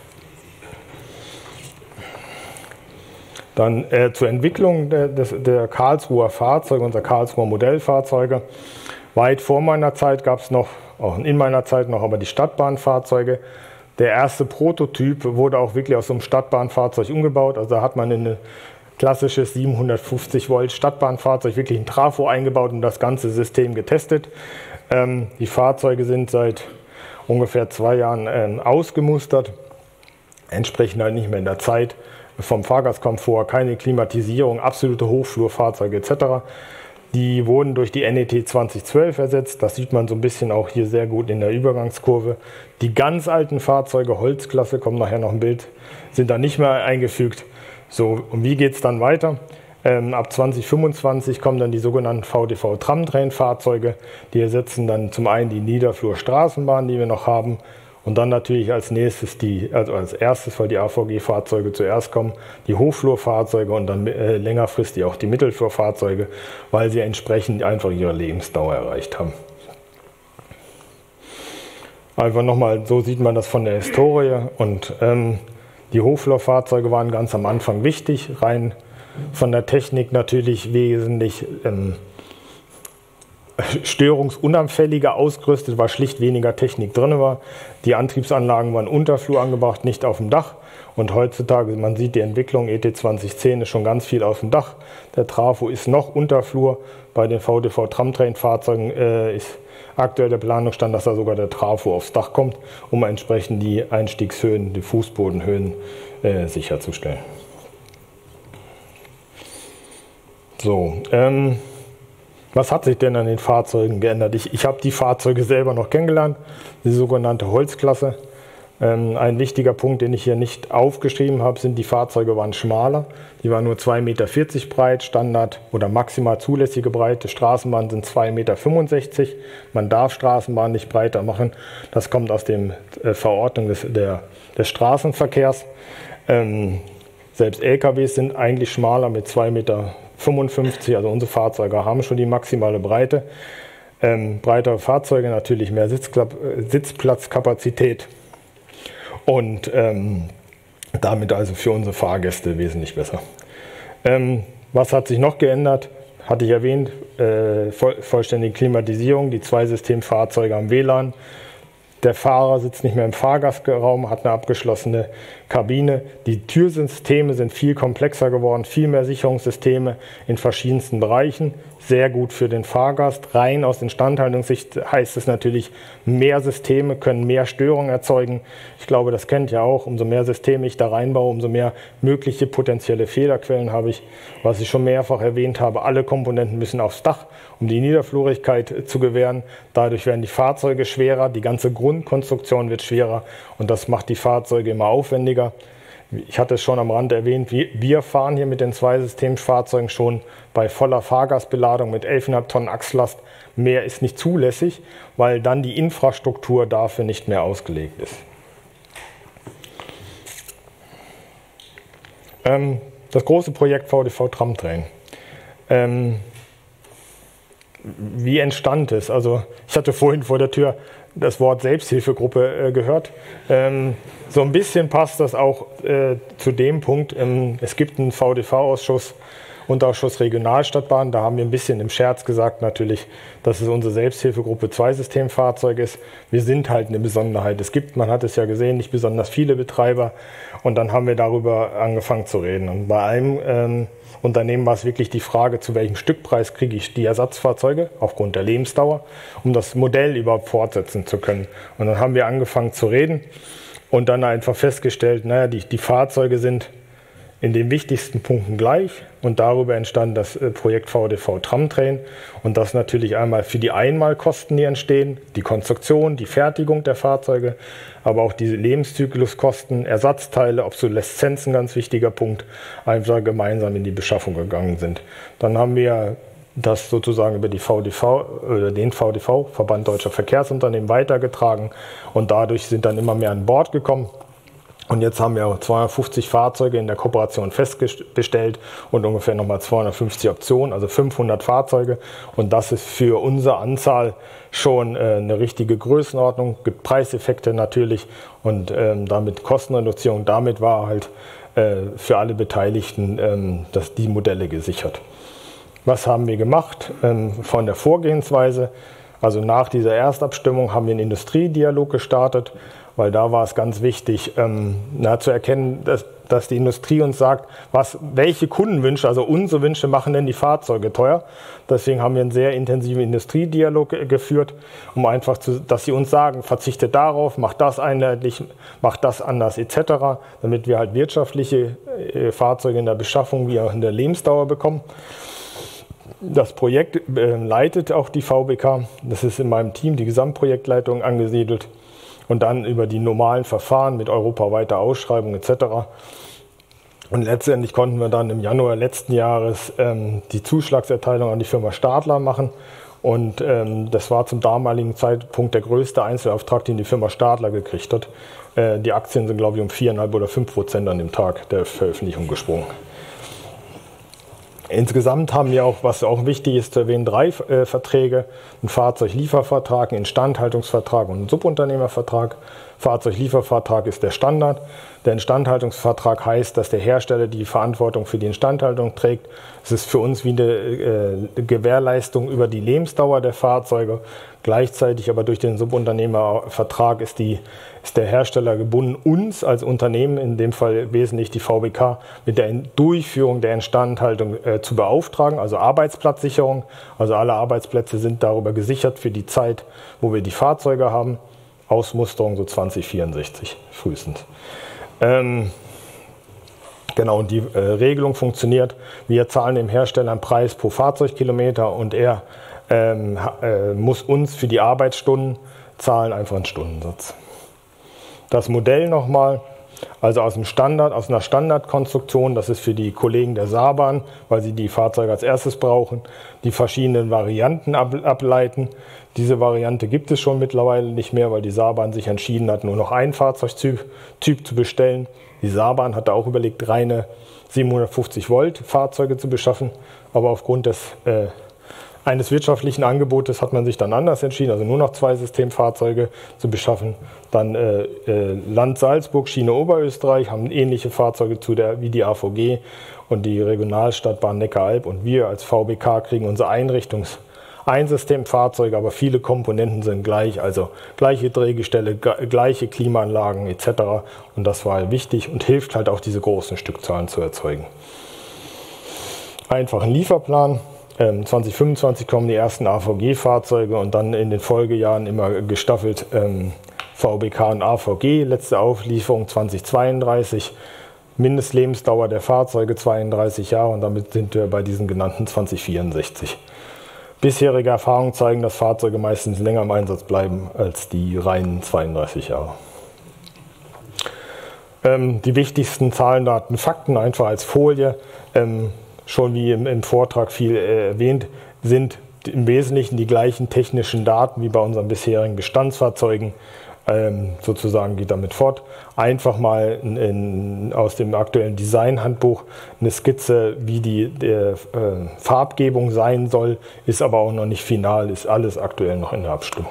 Dann äh, zur Entwicklung der, des, der Karlsruher Fahrzeuge, unserer Karlsruher Modellfahrzeuge. Weit vor meiner Zeit gab es noch, auch in meiner Zeit noch, aber die Stadtbahnfahrzeuge. Der erste Prototyp wurde auch wirklich aus so einem Stadtbahnfahrzeug umgebaut. Also da hat man in ein klassisches siebenhundertfünfzig Volt Stadtbahnfahrzeug wirklich ein Trafo eingebaut und das ganze System getestet. Ähm, die Fahrzeuge sind seit ungefähr zwei Jahren ähm, ausgemustert, entsprechen halt nicht mehr in der Zeit. Vom Fahrgastkomfort, keine Klimatisierung, absolute Hochflurfahrzeuge et cetera. Die wurden durch die N E T zwanzig zwölf ersetzt. Das sieht man so ein bisschen auch hier sehr gut in der Übergangskurve. Die ganz alten Fahrzeuge, Holzklasse, kommt nachher noch ein Bild, sind da nicht mehr eingefügt. So, und wie geht es dann weiter? Ähm, ab zwanzig fünfundzwanzig kommen dann die sogenannten V D V-Tramtrain-Fahrzeuge. Die ersetzen dann zum einen die Niederflurstraßenbahn, die wir noch haben. Und dann natürlich als nächstes, die, also als erstes, weil die A V G-Fahrzeuge zuerst kommen, die Hochflurfahrzeuge und dann äh, längerfristig auch die Mittelflurfahrzeuge, weil sie entsprechend einfach ihre Lebensdauer erreicht haben. Einfach nochmal, so sieht man das von der Historie. Und ähm, die Hochflurfahrzeuge waren ganz am Anfang wichtig, rein von der Technik natürlich wesentlich ähm, störungsunanfälliger ausgerüstet, weil schlicht weniger Technik drin war. Die Antriebsanlagen waren unterflur angebracht, nicht auf dem Dach. Und heutzutage, man sieht die Entwicklung, E T zwanzig zehn ist schon ganz viel auf dem Dach. Der Trafo ist noch unterflur. Bei den V D V-Tramtrain-Fahrzeugen äh, ist aktuell der Planungsstand, dass da sogar der Trafo aufs Dach kommt, um entsprechend die Einstiegshöhen, die Fußbodenhöhen äh, sicherzustellen. So, ähm, was hat sich denn an den Fahrzeugen geändert? Ich, ich habe die Fahrzeuge selber noch kennengelernt, die sogenannte Holzklasse. Ähm, ein wichtiger Punkt, den ich hier nicht aufgeschrieben habe, sind, die Fahrzeuge waren schmaler. Die waren nur zwei Meter vierzig breit, Standard oder maximal zulässige Breite. Straßenbahnen sind zwei Meter fünfundsechzig. Man darf Straßenbahnen nicht breiter machen. Das kommt aus der äh, Verordnung des, der, des Straßenverkehrs. Ähm, selbst L K Ws sind eigentlich schmaler mit zwei Meter fünfundfünfzig. Also unsere Fahrzeuge haben schon die maximale Breite. Ähm, breitere Fahrzeuge, natürlich mehr Sitzklapp, Sitzplatzkapazität. Und ähm, damit also für unsere Fahrgäste wesentlich besser. Ähm, was hat sich noch geändert? Hatte ich erwähnt, äh, voll, vollständige Klimatisierung, die Zweisystemfahrzeuge am W L A N. Der Fahrer sitzt nicht mehr im Fahrgastraum, hat eine abgeschlossene Kabine. Die Türsysteme sind viel komplexer geworden, viel mehr Sicherungssysteme in verschiedensten Bereichen. Sehr gut für den Fahrgast. Rein aus Instandhaltungssicht heißt es natürlich, mehr Systeme können mehr Störungen erzeugen. Ich glaube, das kennt ihr auch. Umso mehr Systeme ich da reinbaue, umso mehr mögliche potenzielle Fehlerquellen habe ich. Was ich schon mehrfach erwähnt habe, alle Komponenten müssen aufs Dach, um die Niederflurigkeit zu gewähren. Dadurch werden die Fahrzeuge schwerer, die ganze Grundkonstruktion wird schwerer und das macht die Fahrzeuge immer aufwendiger. Ich hatte es schon am Rand erwähnt, wir fahren hier mit den Zweisystemfahrzeugen schon bei voller Fahrgastbeladung mit elf Komma fünf Tonnen Achslast. Mehr ist nicht zulässig, weil dann die Infrastruktur dafür nicht mehr ausgelegt ist. Ähm, das große Projekt V D V-Tramtrain. Ähm, wie entstand es? Also ich hatte vorhin vor der Tür das Wort Selbsthilfegruppe äh, gehört. Ähm, so ein bisschen passt das auch äh, zu dem Punkt, ähm, es gibt einen V D V-Ausschuss, Unterausschuss Regionalstadtbahn, da haben wir ein bisschen im Scherz gesagt natürlich, dass es unsere Selbsthilfegruppe Zweisystemfahrzeug ist. Wir sind halt eine Besonderheit. Es gibt, man hat es ja gesehen, nicht besonders viele Betreiber und dann haben wir darüber angefangen zu reden. Und bei einem ähm, Unternehmen war es wirklich die Frage, zu welchem Stückpreis kriege ich die Ersatzfahrzeuge aufgrund der Lebensdauer, um das Modell überhaupt fortsetzen zu können. Und dann haben wir angefangen zu reden und dann einfach festgestellt, naja, die, die Fahrzeuge sind in den wichtigsten Punkten gleich und darüber entstand das Projekt V D V-Tramtrain und das natürlich einmal für die Einmalkosten, die entstehen, die Konstruktion, die Fertigung der Fahrzeuge, aber auch diese Lebenszykluskosten, Ersatzteile, Obsoleszenzen, ganz wichtiger Punkt, einfach gemeinsam in die Beschaffung gegangen sind. Dann haben wir das sozusagen über die V D V oder den V D V, Verband Deutscher Verkehrsunternehmen, weitergetragen und dadurch sind dann immer mehr an Bord gekommen. Und jetzt haben wir auch zweihundertfünfzig Fahrzeuge in der Kooperation festgestellt und ungefähr nochmal zweihundertfünfzig Optionen, also fünfhundert Fahrzeuge. Und das ist für unsere Anzahl schon äh, eine richtige Größenordnung, gibt Preiseffekte natürlich und ähm, damit Kostenreduzierung. Damit war halt äh, für alle Beteiligten ähm, das, die Modelle gesichert. Was haben wir gemacht ähm, von der Vorgehensweise? Also nach dieser Erstabstimmung haben wir einen Industriedialog gestartet, weil da war es ganz wichtig, ähm, na, zu erkennen, dass, dass die Industrie uns sagt, was, welche Kundenwünsche, also unsere Wünsche machen denn die Fahrzeuge teuer. Deswegen haben wir einen sehr intensiven Industriedialog äh, geführt, um einfach, zu, dass sie uns sagen, verzichtet darauf, macht das einheitlich, macht das anders et cetera, damit wir halt wirtschaftliche äh, Fahrzeuge in der Beschaffung wie auch in der Lebensdauer bekommen. Das Projekt äh, leitet auch die V B K, das ist in meinem Team, die Gesamtprojektleitung angesiedelt. Und dann über die normalen Verfahren mit europaweiter Ausschreibung et cetera. Und letztendlich konnten wir dann im Januar letzten Jahres ähm, die Zuschlagserteilung an die Firma Stadler machen. Und ähm, das war zum damaligen Zeitpunkt der größte Einzelauftrag, den die Firma Stadler gekriegt hat. Äh, die Aktien sind, glaube ich, um vier Komma fünf oder fünf Prozent an dem Tag der Veröffentlichung gesprungen. Insgesamt haben wir auch, was auch wichtig ist zu erwähnen, drei äh, Verträge, einen Fahrzeugliefervertrag, einen Instandhaltungsvertrag und einen Subunternehmervertrag. Fahrzeugliefervertrag ist der Standard. Der Instandhaltungsvertrag heißt, dass der Hersteller die Verantwortung für die Instandhaltung trägt. Es ist für uns wie eine äh, Gewährleistung über die Lebensdauer der Fahrzeuge. Gleichzeitig aber durch den Subunternehmervertrag ist, die, ist der Hersteller gebunden, uns als Unternehmen, in dem Fall wesentlich die V B K, mit der Durchführung der Instandhaltung äh, zu beauftragen, also Arbeitsplatzsicherung. Also alle Arbeitsplätze sind darüber gesichert für die Zeit, wo wir die Fahrzeuge haben. Ausmusterung so zwanzig vierundsechzig frühestens. Ähm, genau, und die äh, Regelung funktioniert. Wir zahlen dem Hersteller einen Preis pro Fahrzeugkilometer und er ähm, äh, muss uns für die Arbeitsstunden zahlen, einfach einen Stundensatz. Das Modell nochmal, also aus dem Standard, aus einer Standardkonstruktion, das ist für die Kollegen der Saarbahn, weil sie die Fahrzeuge als erstes brauchen, die verschiedenen Varianten ab, ableiten. Diese Variante gibt es schon mittlerweile nicht mehr, weil die Saarbahn sich entschieden hat, nur noch einen Fahrzeugtyp Typ zu bestellen. Die Saarbahn hatte auch überlegt, reine siebenhundertfünfzig Volt Fahrzeuge zu beschaffen, aber aufgrund des, äh, eines wirtschaftlichen Angebotes hat man sich dann anders entschieden, also nur noch zwei Systemfahrzeuge zu beschaffen. Dann äh, äh, Land Salzburg, Schiene Oberösterreich haben ähnliche Fahrzeuge zu der, wie die A V G und die Regionalstadtbahn Neckaralb, und wir als V B K kriegen unsere Einrichtungs Einsystemfahrzeuge, aber viele Komponenten sind gleich, also gleiche Drehgestelle, gleiche Klimaanlagen et cetera. Und das war halt wichtig und hilft halt auch, diese großen Stückzahlen zu erzeugen. Einfach ein Lieferplan. Ähm, zwanzig fünfundzwanzig kommen die ersten A V G-Fahrzeuge und dann in den Folgejahren immer gestaffelt ähm, V B K und A V G. Letzte Auflieferung zwanzig zweiunddreißig. Mindestlebensdauer der Fahrzeuge zweiunddreißig Jahre, und damit sind wir bei diesen genannten zwanzig vierundsechzig. Bisherige Erfahrungen zeigen, dass Fahrzeuge meistens länger im Einsatz bleiben als die reinen zweiunddreißig Jahre. Ähm, die wichtigsten Zahlen, Daten, Fakten einfach als Folie, ähm, schon wie im, im Vortrag viel äh, erwähnt, sind im Wesentlichen die gleichen technischen Daten wie bei unseren bisherigen Bestandsfahrzeugen. Ähm, sozusagen geht damit fort. Einfach mal in, in, aus dem aktuellen Designhandbuch eine Skizze, wie die der, äh, Farbgebung sein soll, ist aber auch noch nicht final, ist alles aktuell noch in der Abstimmung.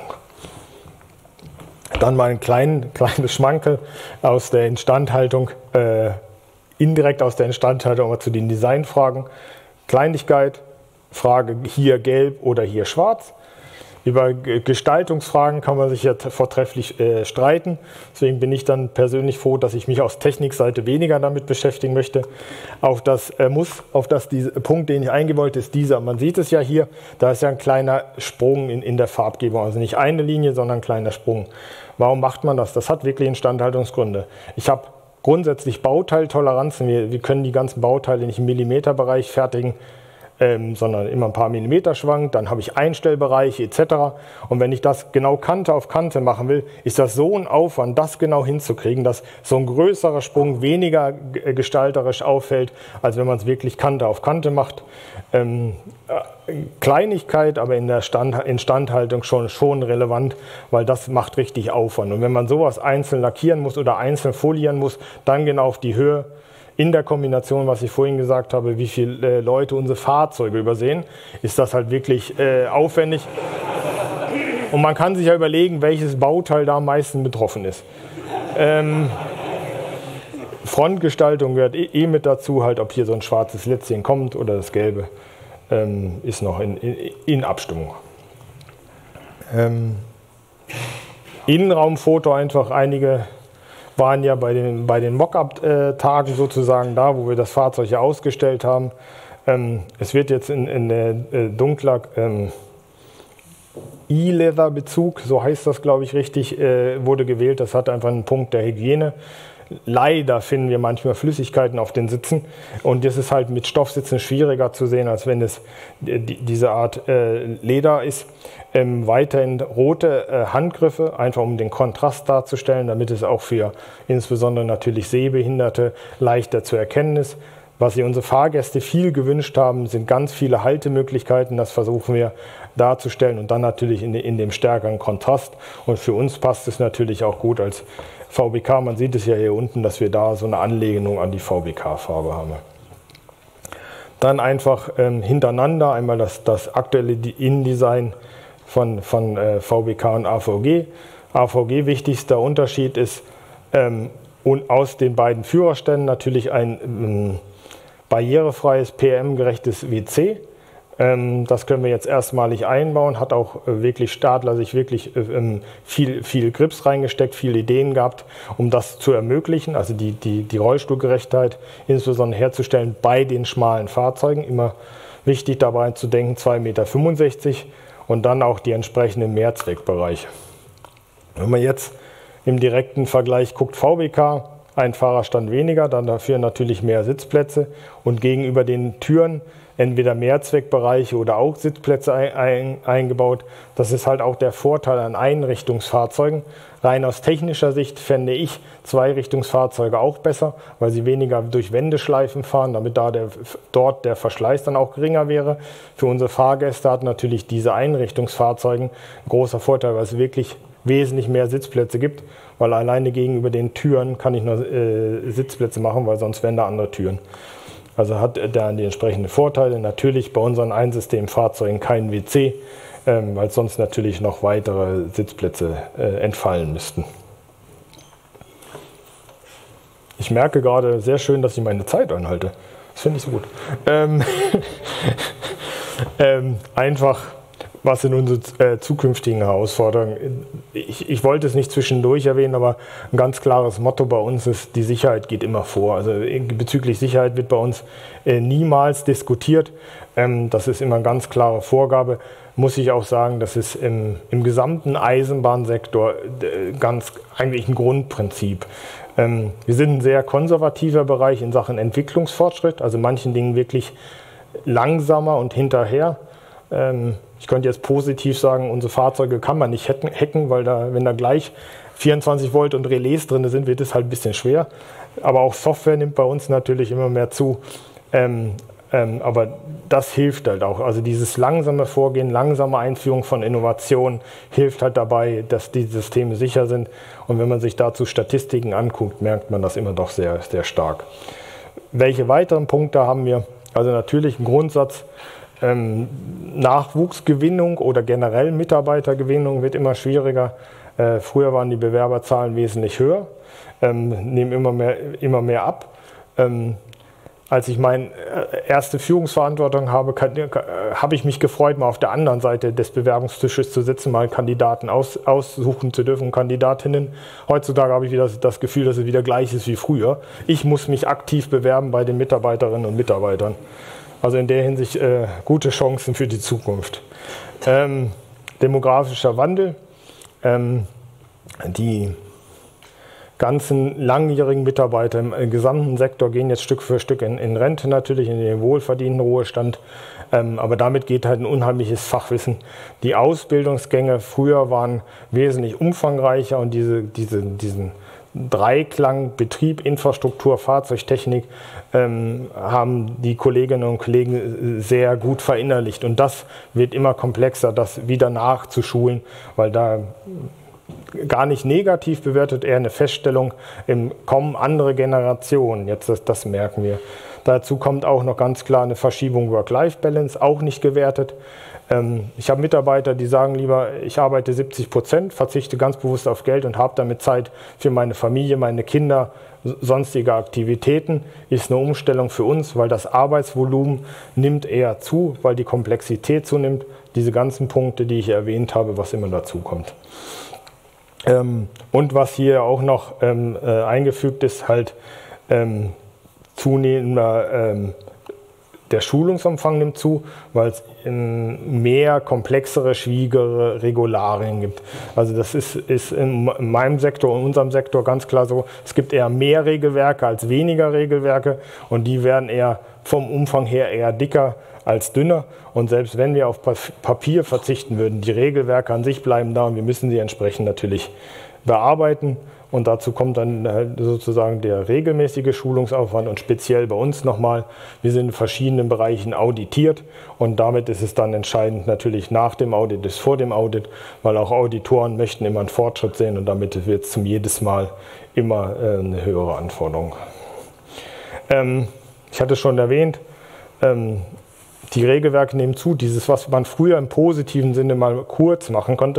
Dann mal ein klein, kleines Schmankerl aus der Instandhaltung, äh, indirekt aus der Instandhaltung, aber zu den Designfragen. Kleinigkeit, Frage hier gelb oder hier schwarz. Über Gestaltungsfragen kann man sich ja vortrefflich äh, streiten. Deswegen bin ich dann persönlich froh, dass ich mich aus Technikseite weniger damit beschäftigen möchte. Auf das äh, muss, auf das diese Punkt, den ich eingehen wollte, ist dieser. Man sieht es ja hier, da ist ja ein kleiner Sprung in, in der Farbgebung. Also nicht eine Linie, sondern ein kleiner Sprung. Warum macht man das? Das hat wirklich Instandhaltungsgründe. Ich habe grundsätzlich Bauteiltoleranzen. Wir, wir können die ganzen Bauteile nicht im Millimeterbereich fertigen. Ähm, sondern immer ein paar Millimeter schwankt, dann habe ich Einstellbereiche et cetera. Und wenn ich das genau Kante auf Kante machen will, ist das so ein Aufwand, das genau hinzukriegen, dass so ein größerer Sprung weniger gestalterisch auffällt, als wenn man es wirklich Kante auf Kante macht. Ähm, äh, Kleinigkeit, aber in der Stand, Instandhaltung schon, schon relevant, weil das macht richtig Aufwand. Und wenn man sowas einzeln lackieren muss oder einzeln folieren muss, dann genau auf die Höhe, in der Kombination, was ich vorhin gesagt habe, wie viele äh, Leute unsere Fahrzeuge übersehen, ist das halt wirklich äh, aufwendig. Und man kann sich ja überlegen, welches Bauteil da am meisten betroffen ist. Ähm, Frontgestaltung gehört eh, eh mit dazu, halt ob hier so ein schwarzes Lätzchen kommt oder das gelbe, ähm, ist noch in, in, in Abstimmung. Ähm, Innenraumfoto, einfach einige waren ja bei den, bei den Mock-up-Tagen sozusagen da, wo wir das Fahrzeug ja ausgestellt haben. Ähm, es wird jetzt in, in der äh, dunkler ähm, E-Leather-Bezug, so heißt das, glaube ich, richtig, äh, wurde gewählt. Das hat einfach einen Punkt der Hygiene. Leider finden wir manchmal Flüssigkeiten auf den Sitzen, und das ist halt mit Stoffsitzen schwieriger zu sehen, als wenn es die, diese Art äh, Leder ist. Ähm, weiterhin rote äh, Handgriffe, einfach um den Kontrast darzustellen, damit es auch für insbesondere natürlich Sehbehinderte leichter zu erkennen ist. Was sich unsere Fahrgäste viel gewünscht haben, sind ganz viele Haltemöglichkeiten. Das versuchen wir darzustellen, und dann natürlich in, in dem stärkeren Kontrast. Und für uns passt es natürlich auch gut als V B K. Man sieht es ja hier unten, dass wir da so eine Anlehnung an die V B K-Farbe haben. Dann einfach ähm, hintereinander einmal das, das aktuelle InDesign von, von äh, V B K und A V G. A V G wichtigster Unterschied ist ähm, und aus den beiden Führerständen natürlich ein ähm, barrierefreies, P M-gerechtes W C. Ähm, das können wir jetzt erstmalig einbauen, hat auch äh, wirklich Stadler sich wirklich äh, viel, viel Grips reingesteckt, viele Ideen gehabt, um das zu ermöglichen, also die, die, die Rollstuhlgerechtheit insbesondere herzustellen bei den schmalen Fahrzeugen. Immer wichtig dabei zu denken, zwei Meter fünfundsechzig und dann auch die entsprechenden Mehrzweckbereiche. Wenn man jetzt im direkten Vergleich guckt, V B K, ein Fahrerstand weniger, dann dafür natürlich mehr Sitzplätze und gegenüber den Türen entweder Mehrzweckbereiche oder auch Sitzplätze ein, ein, eingebaut. Das ist halt auch der Vorteil an Einrichtungsfahrzeugen. Rein aus technischer Sicht fände ich Zweirichtungsfahrzeuge auch besser, weil sie weniger durch Wendeschleifen fahren, damit da der, dort der Verschleiß dann auch geringer wäre. Für unsere Fahrgäste hat natürlich diese Einrichtungsfahrzeuge ein großer Vorteil, weil es wirklich wesentlich mehr Sitzplätze gibt, weil alleine gegenüber den Türen kann ich nur äh, Sitzplätze machen, weil sonst wären da andere Türen. Also hat er die entsprechenden Vorteile. Natürlich bei unseren Einsystemfahrzeugen kein W C, ähm, weil sonst natürlich noch weitere Sitzplätze äh, entfallen müssten. Ich merke gerade sehr schön, dass ich meine Zeit einhalte. Das finde ich so gut. Ähm, ähm, einfach, was sind unsere äh, zukünftigen Herausforderungen? Ich, ich wollte es nicht zwischendurch erwähnen, aber ein ganz klares Motto bei uns ist, die Sicherheit geht immer vor. Also bezüglich Sicherheit wird bei uns äh, niemals diskutiert. Ähm, das ist immer eine ganz klare Vorgabe. Muss ich auch sagen, das ist im, im gesamten Eisenbahnsektor äh, ganz eigentlich ein Grundprinzip. Ähm, wir sind ein sehr konservativer Bereich in Sachen Entwicklungsfortschritt, also manchen Dingen wirklich langsamer und hinterher. Ähm, Ich könnte jetzt positiv sagen, unsere Fahrzeuge kann man nicht hacken, weil da, wenn da gleich vierundzwanzig Volt und Relais drin sind, wird es halt ein bisschen schwer. Aber auch Software nimmt bei uns natürlich immer mehr zu. Ähm, ähm, aber das hilft halt auch. Also dieses langsame Vorgehen, langsame Einführung von Innovationen hilft halt dabei, dass die Systeme sicher sind. Und wenn man sich dazu Statistiken anguckt, merkt man das immer doch sehr, sehr stark. Welche weiteren Punkte haben wir? Also natürlich ein Grundsatz. Ähm, Nachwuchsgewinnung oder generell Mitarbeitergewinnung wird immer schwieriger. Äh, früher waren die Bewerberzahlen wesentlich höher, ähm, nehmen immer mehr, immer mehr ab. Ähm, als ich meine äh, erste Führungsverantwortung habe, kann, äh, habe ich mich gefreut, mal auf der anderen Seite des Bewerbungstisches zu sitzen, mal Kandidaten aus, aussuchen zu dürfen, Kandidatinnen. Heutzutage habe ich wieder das, das Gefühl, dass es wieder gleich ist wie früher. Ich muss mich aktiv bewerben bei den Mitarbeiterinnen und Mitarbeitern. Also in der Hinsicht äh, gute Chancen für die Zukunft. Ähm, demografischer Wandel. Ähm, die ganzen langjährigen Mitarbeiter im, im gesamten Sektor gehen jetzt Stück für Stück in, in Rente natürlich, in den wohlverdienten Ruhestand. Ähm, aber damit geht halt ein unheimliches Fachwissen. Die Ausbildungsgänge früher waren wesentlich umfangreicher und diese, diese, diesen Dreiklang Betrieb, Infrastruktur, Fahrzeugtechnik ähm, haben die Kolleginnen und Kollegen sehr gut verinnerlicht. Und das wird immer komplexer, das wieder nachzuschulen, weil da gar nicht negativ bewertet, eher eine Feststellung, im kommen andere Generationen. Jetzt das, das merken wir. Dazu kommt auch noch ganz klar eine Verschiebung Work-Life-Balance, auch nicht gewertet. Ich habe Mitarbeiter, die sagen lieber, ich arbeite siebzig Prozent, verzichte ganz bewusst auf Geld und habe damit Zeit für meine Familie, meine Kinder, sonstige Aktivitäten. Ist eine Umstellung für uns, weil das Arbeitsvolumen nimmt eher zu, weil die Komplexität zunimmt. Diese ganzen Punkte, die ich erwähnt habe, was immer dazu kommt. Und was hier auch noch eingefügt ist, halt zunehmender der Schulungsumfang nimmt zu, weil es mehr komplexere, schwierigere Regularien gibt. Also das ist, ist in meinem Sektor und in unserem Sektor ganz klar so, es gibt eher mehr Regelwerke als weniger Regelwerke und die werden eher vom Umfang her eher dicker als dünner. Und selbst wenn wir auf Papier verzichten würden, die Regelwerke an sich bleiben da und wir müssen sie entsprechend natürlich bearbeiten. Und dazu kommt dann sozusagen der regelmäßige Schulungsaufwand und speziell bei uns nochmal, wir sind in verschiedenen Bereichen auditiert und damit ist es dann entscheidend natürlich nach dem Audit ist vor dem Audit, weil auch Auditoren möchten immer einen Fortschritt sehen und damit wird es zum jedes Mal immer eine höhere Anforderung. Ähm, ich hatte es schon erwähnt, ähm, die Regelwerke nehmen zu, dieses was man früher im positiven Sinne mal kurz machen konnte,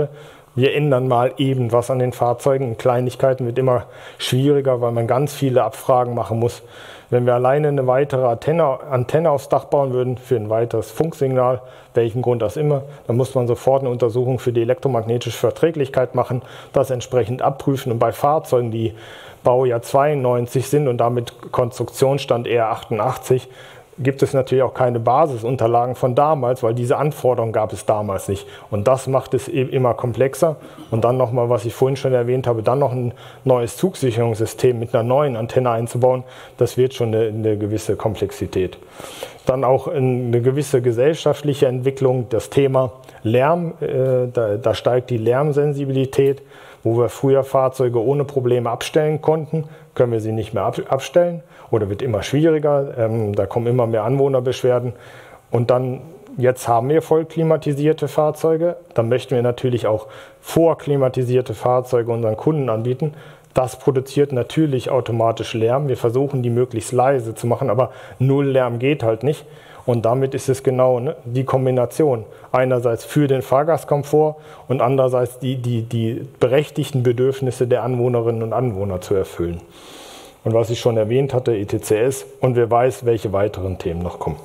wir ändern mal eben was an den Fahrzeugen. Kleinigkeiten wird immer schwieriger, weil man ganz viele Abfragen machen muss. Wenn wir alleine eine weitere Antenne, Antenne aufs Dach bauen würden für ein weiteres Funksignal, welchen Grund das immer, dann muss man sofort eine Untersuchung für die elektromagnetische Verträglichkeit machen, das entsprechend abprüfen. Und bei Fahrzeugen, die Baujahr zweiundneunzig sind und damit Konstruktionsstand eher achtundachtzig, gibt es natürlich auch keine Basisunterlagen von damals, weil diese Anforderungen gab es damals nicht. Und das macht es eben immer komplexer. Und dann nochmal, was ich vorhin schon erwähnt habe, dann noch ein neues Zugsicherungssystem mit einer neuen Antenne einzubauen, das wird schon eine, eine gewisse Komplexität. Dann auch eine gewisse gesellschaftliche Entwicklung, das Thema Lärm, äh, da, da steigt die Lärmsensibilität. Wo wir früher Fahrzeuge ohne Probleme abstellen konnten, können wir sie nicht mehr abstellen oder wird immer schwieriger. Ähm, da kommen immer mehr Anwohnerbeschwerden. Und dann, jetzt haben wir vollklimatisierte Fahrzeuge. Dann möchten wir natürlich auch vorklimatisierte Fahrzeuge unseren Kunden anbieten. Das produziert natürlich automatisch Lärm. Wir versuchen, die möglichst leise zu machen, aber null Lärm geht halt nicht. Und damit ist es genau, ne, die Kombination. Einerseits für den Fahrgastkomfort und andererseits die, die, die berechtigten Bedürfnisse der Anwohnerinnen und Anwohner zu erfüllen. Und was ich schon erwähnt hatte, E T C S, und wer weiß, welche weiteren Themen noch kommen.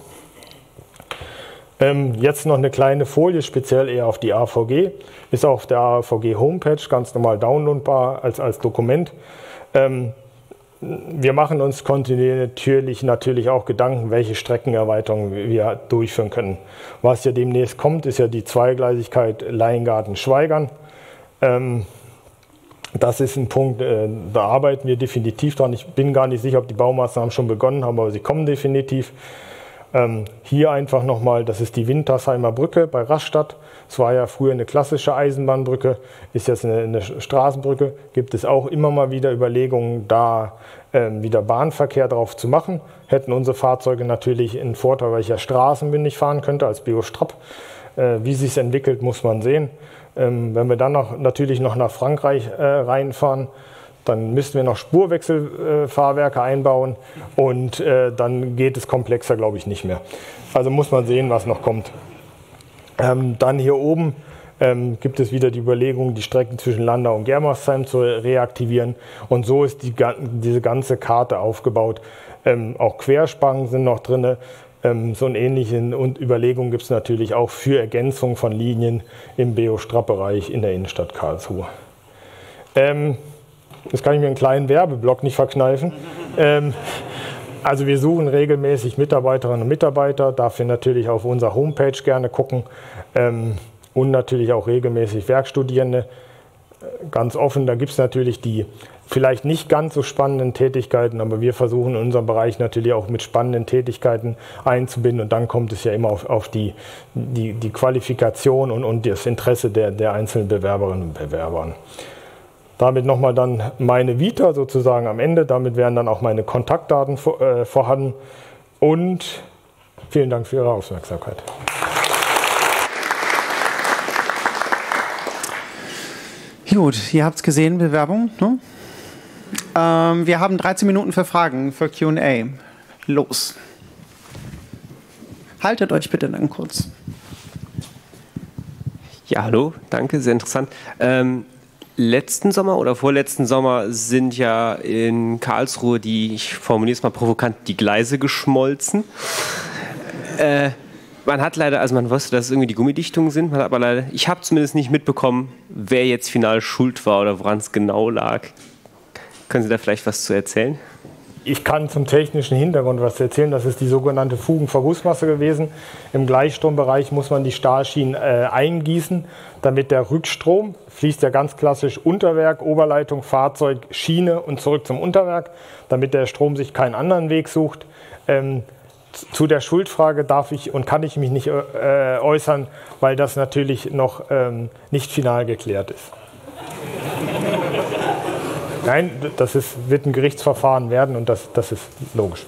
Ähm, jetzt noch eine kleine Folie, speziell eher auf die A V G. Ist auf der A V G Homepage ganz normal downloadbar als, als Dokument. Ähm, Wir machen uns kontinuierlich natürlich auch Gedanken, welche Streckenerweiterungen wir durchführen können. Was ja demnächst kommt, ist ja die Zweigleisigkeit Leingarten-Schweigern. Ähm, das ist ein Punkt, äh, da arbeiten wir definitiv dran. Ich bin gar nicht sicher, ob die Baumaßnahmen schon begonnen haben, aber sie kommen definitiv. Ähm, hier einfach nochmal, das ist die Wintersheimer Brücke bei Rastatt. Es war ja früher eine klassische Eisenbahnbrücke, ist jetzt eine, eine Straßenbrücke. Gibt es auch immer mal wieder Überlegungen, da ähm, wieder Bahnverkehr drauf zu machen. Hätten unsere Fahrzeuge natürlich einen Vorteil, weil ich ja straßenbündig fahren könnte als Biostrap. Äh, wie sich es entwickelt, muss man sehen. Ähm, wenn wir dann noch, natürlich noch nach Frankreich äh, reinfahren, dann müssten wir noch Spurwechselfahrwerke äh, einbauen und äh, dann geht es komplexer, glaube ich, nicht mehr. Also muss man sehen, was noch kommt. Ähm, dann hier oben ähm, gibt es wieder die Überlegung, die Strecken zwischen Landau und Germersheim zu reaktivieren. Und so ist die, diese ganze Karte aufgebaut. Ähm, auch Querspangen sind noch drin. Ähm, so eine ähnliche Überlegung gibt es natürlich auch für Ergänzung von Linien im Beo-Strap-Bereich in der Innenstadt Karlsruhe. Ähm, Jetzt kann ich mir einen kleinen Werbeblock nicht verkneifen. Ähm, also wir suchen regelmäßig Mitarbeiterinnen und Mitarbeiter, dafür natürlich auf unserer Homepage gerne gucken ähm, und natürlich auch regelmäßig Werkstudierende. Ganz offen, da gibt es natürlich die vielleicht nicht ganz so spannenden Tätigkeiten, aber wir versuchen in unserem Bereich natürlich auch mit spannenden Tätigkeiten einzubinden und dann kommt es ja immer auf, auf die, die, die Qualifikation und, und das Interesse der, der einzelnen Bewerberinnen und Bewerber an. Damit nochmal dann meine Vita sozusagen am Ende. Damit wären dann auch meine Kontaktdaten vor, äh, vorhanden. Und vielen Dank für Ihre Aufmerksamkeit. Gut, ihr habt es gesehen, Bewerbung. Ne? Ähm, wir haben dreizehn Minuten für Fragen, für Q und A. Los. Haltet euch bitte dann kurz. Ja, hallo, danke, sehr interessant. Ähm, Letzten Sommer oder vorletzten Sommer sind ja in Karlsruhe die, ich formuliere es mal provokant, die Gleise geschmolzen. Äh, man hat leider, also man wusste, dass es irgendwie die Gummidichtungen sind, man hat aber leider, ich habe zumindest nicht mitbekommen, wer jetzt final schuld war oder woran es genau lag. Können Sie da vielleicht was zu erzählen? Ich kann zum technischen Hintergrund was erzählen. Das ist die sogenannte Fugenvergussmasse gewesen. Im Gleichstrombereich muss man die Stahlschienen äh, eingießen, damit der Rückstrom, fließt ja ganz klassisch Unterwerk, Oberleitung, Fahrzeug, Schiene und zurück zum Unterwerk, damit der Strom sich keinen anderen Weg sucht. Ähm, zu der Schuldfrage darf ich und kann ich mich nicht äh, äußern, weil das natürlich noch ähm, nicht final geklärt ist. Nein, das ist, wird ein Gerichtsverfahren werden und das, das ist logisch.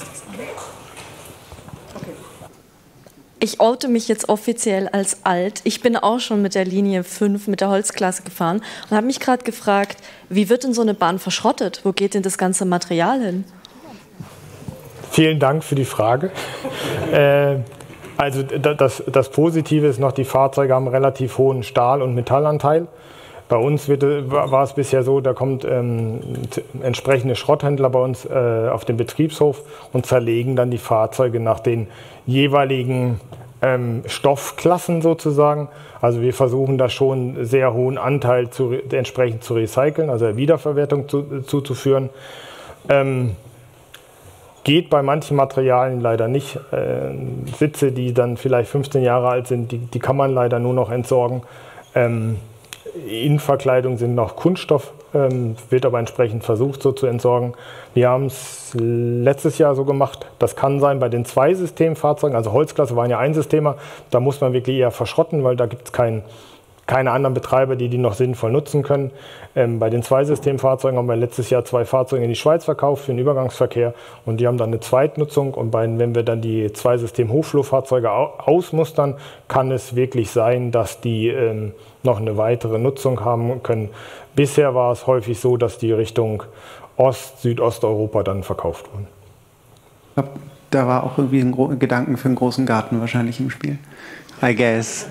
Ich oute mich jetzt offiziell als alt. Ich bin auch schon mit der Linie fünf, mit der Holzklasse gefahren und habe mich gerade gefragt, wie wird denn so eine Bahn verschrottet? Wo geht denn das ganze Material hin? Vielen Dank für die Frage. äh, Also das, das Positive ist noch, die Fahrzeuge haben einen relativ hohen Stahl- und Metallanteil. Bei uns wird, war es bisher so, da kommt ähm, entsprechende Schrotthändler bei uns äh, auf den Betriebshof und zerlegen dann die Fahrzeuge nach den jeweiligen ähm, Stoffklassen sozusagen. Also wir versuchen da schon einen sehr hohen Anteil zu, entsprechend zu recyceln, also der Wiederverwertung zu, zuzuführen. Ähm, geht bei manchen Materialien leider nicht. Äh, Sitze, die dann vielleicht fünfzehn Jahre alt sind, die, die kann man leider nur noch entsorgen. Ähm, Innenverkleidung sind noch Kunststoff, ähm, wird aber entsprechend versucht, so zu entsorgen. Wir haben es letztes Jahr so gemacht, das kann sein bei den Zwei-System-Fahrzeugen, also Holzklasse waren ja Einsystemer, da muss man wirklich eher verschrotten, weil da gibt es kein, keine anderen Betreiber, die die noch sinnvoll nutzen können. Ähm, bei den Zwei-System-Fahrzeugen haben wir letztes Jahr zwei Fahrzeuge in die Schweiz verkauft für den Übergangsverkehr und die haben dann eine Zweitnutzung und bei, wenn wir dann die Zwei-System-Hochflurfahrzeuge ausmustern, kann es wirklich sein, dass die ähm, noch eine weitere Nutzung haben können. Bisher war es häufig so, dass die Richtung Ost-, Südosteuropa dann verkauft wurden. Ich glaube, da war auch irgendwie ein Gro- Gedanken für einen großen Garten wahrscheinlich im Spiel. I guess.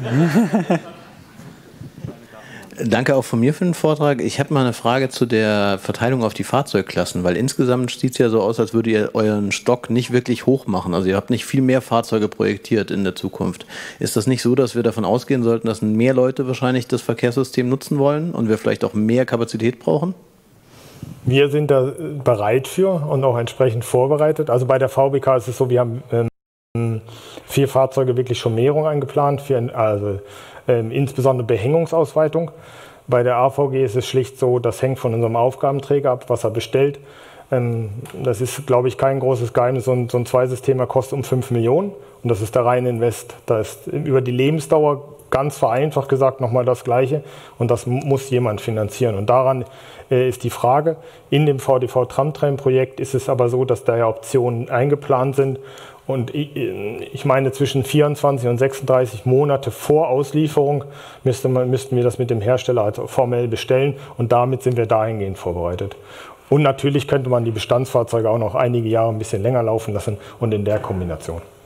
Danke auch von mir für den Vortrag. Ich habe mal eine Frage zu der Verteilung auf die Fahrzeugklassen, weil insgesamt sieht es ja so aus, als würdet ihr euren Stock nicht wirklich hoch machen. Also ihr habt nicht viel mehr Fahrzeuge projektiert in der Zukunft. Ist das nicht so, dass wir davon ausgehen sollten, dass mehr Leute wahrscheinlich das Verkehrssystem nutzen wollen und wir vielleicht auch mehr Kapazität brauchen? Wir sind da bereit für und auch entsprechend vorbereitet. Also bei der V B K ist es so, wir haben ähm, vier Fahrzeuge wirklich schon Mehrung eingeplant, für, also ähm, insbesondere Behängungsausweitung. Bei der A V G ist es schlicht so, das hängt von unserem Aufgabenträger ab, was er bestellt. Ähm, das ist, glaube ich, kein großes Geheimnis. So ein, so ein Zweisystemer kostet um fünf Millionen und das ist der reine Invest. Da ist über die Lebensdauer ganz vereinfacht gesagt nochmal das Gleiche und das muss jemand finanzieren. Und daran äh, ist die Frage. In dem V D V-Tramtrain-Projekt ist es aber so, dass da ja Optionen eingeplant sind. Und ich, ich meine, zwischen vierundzwanzig und sechsunddreißig Monate vor Auslieferung müsste man, müssten wir das mit dem Hersteller also formell bestellen und damit sind wir dahingehend vorbereitet. Und natürlich könnte man die Bestandsfahrzeuge auch noch einige Jahre ein bisschen länger laufen lassen und in der Kombination.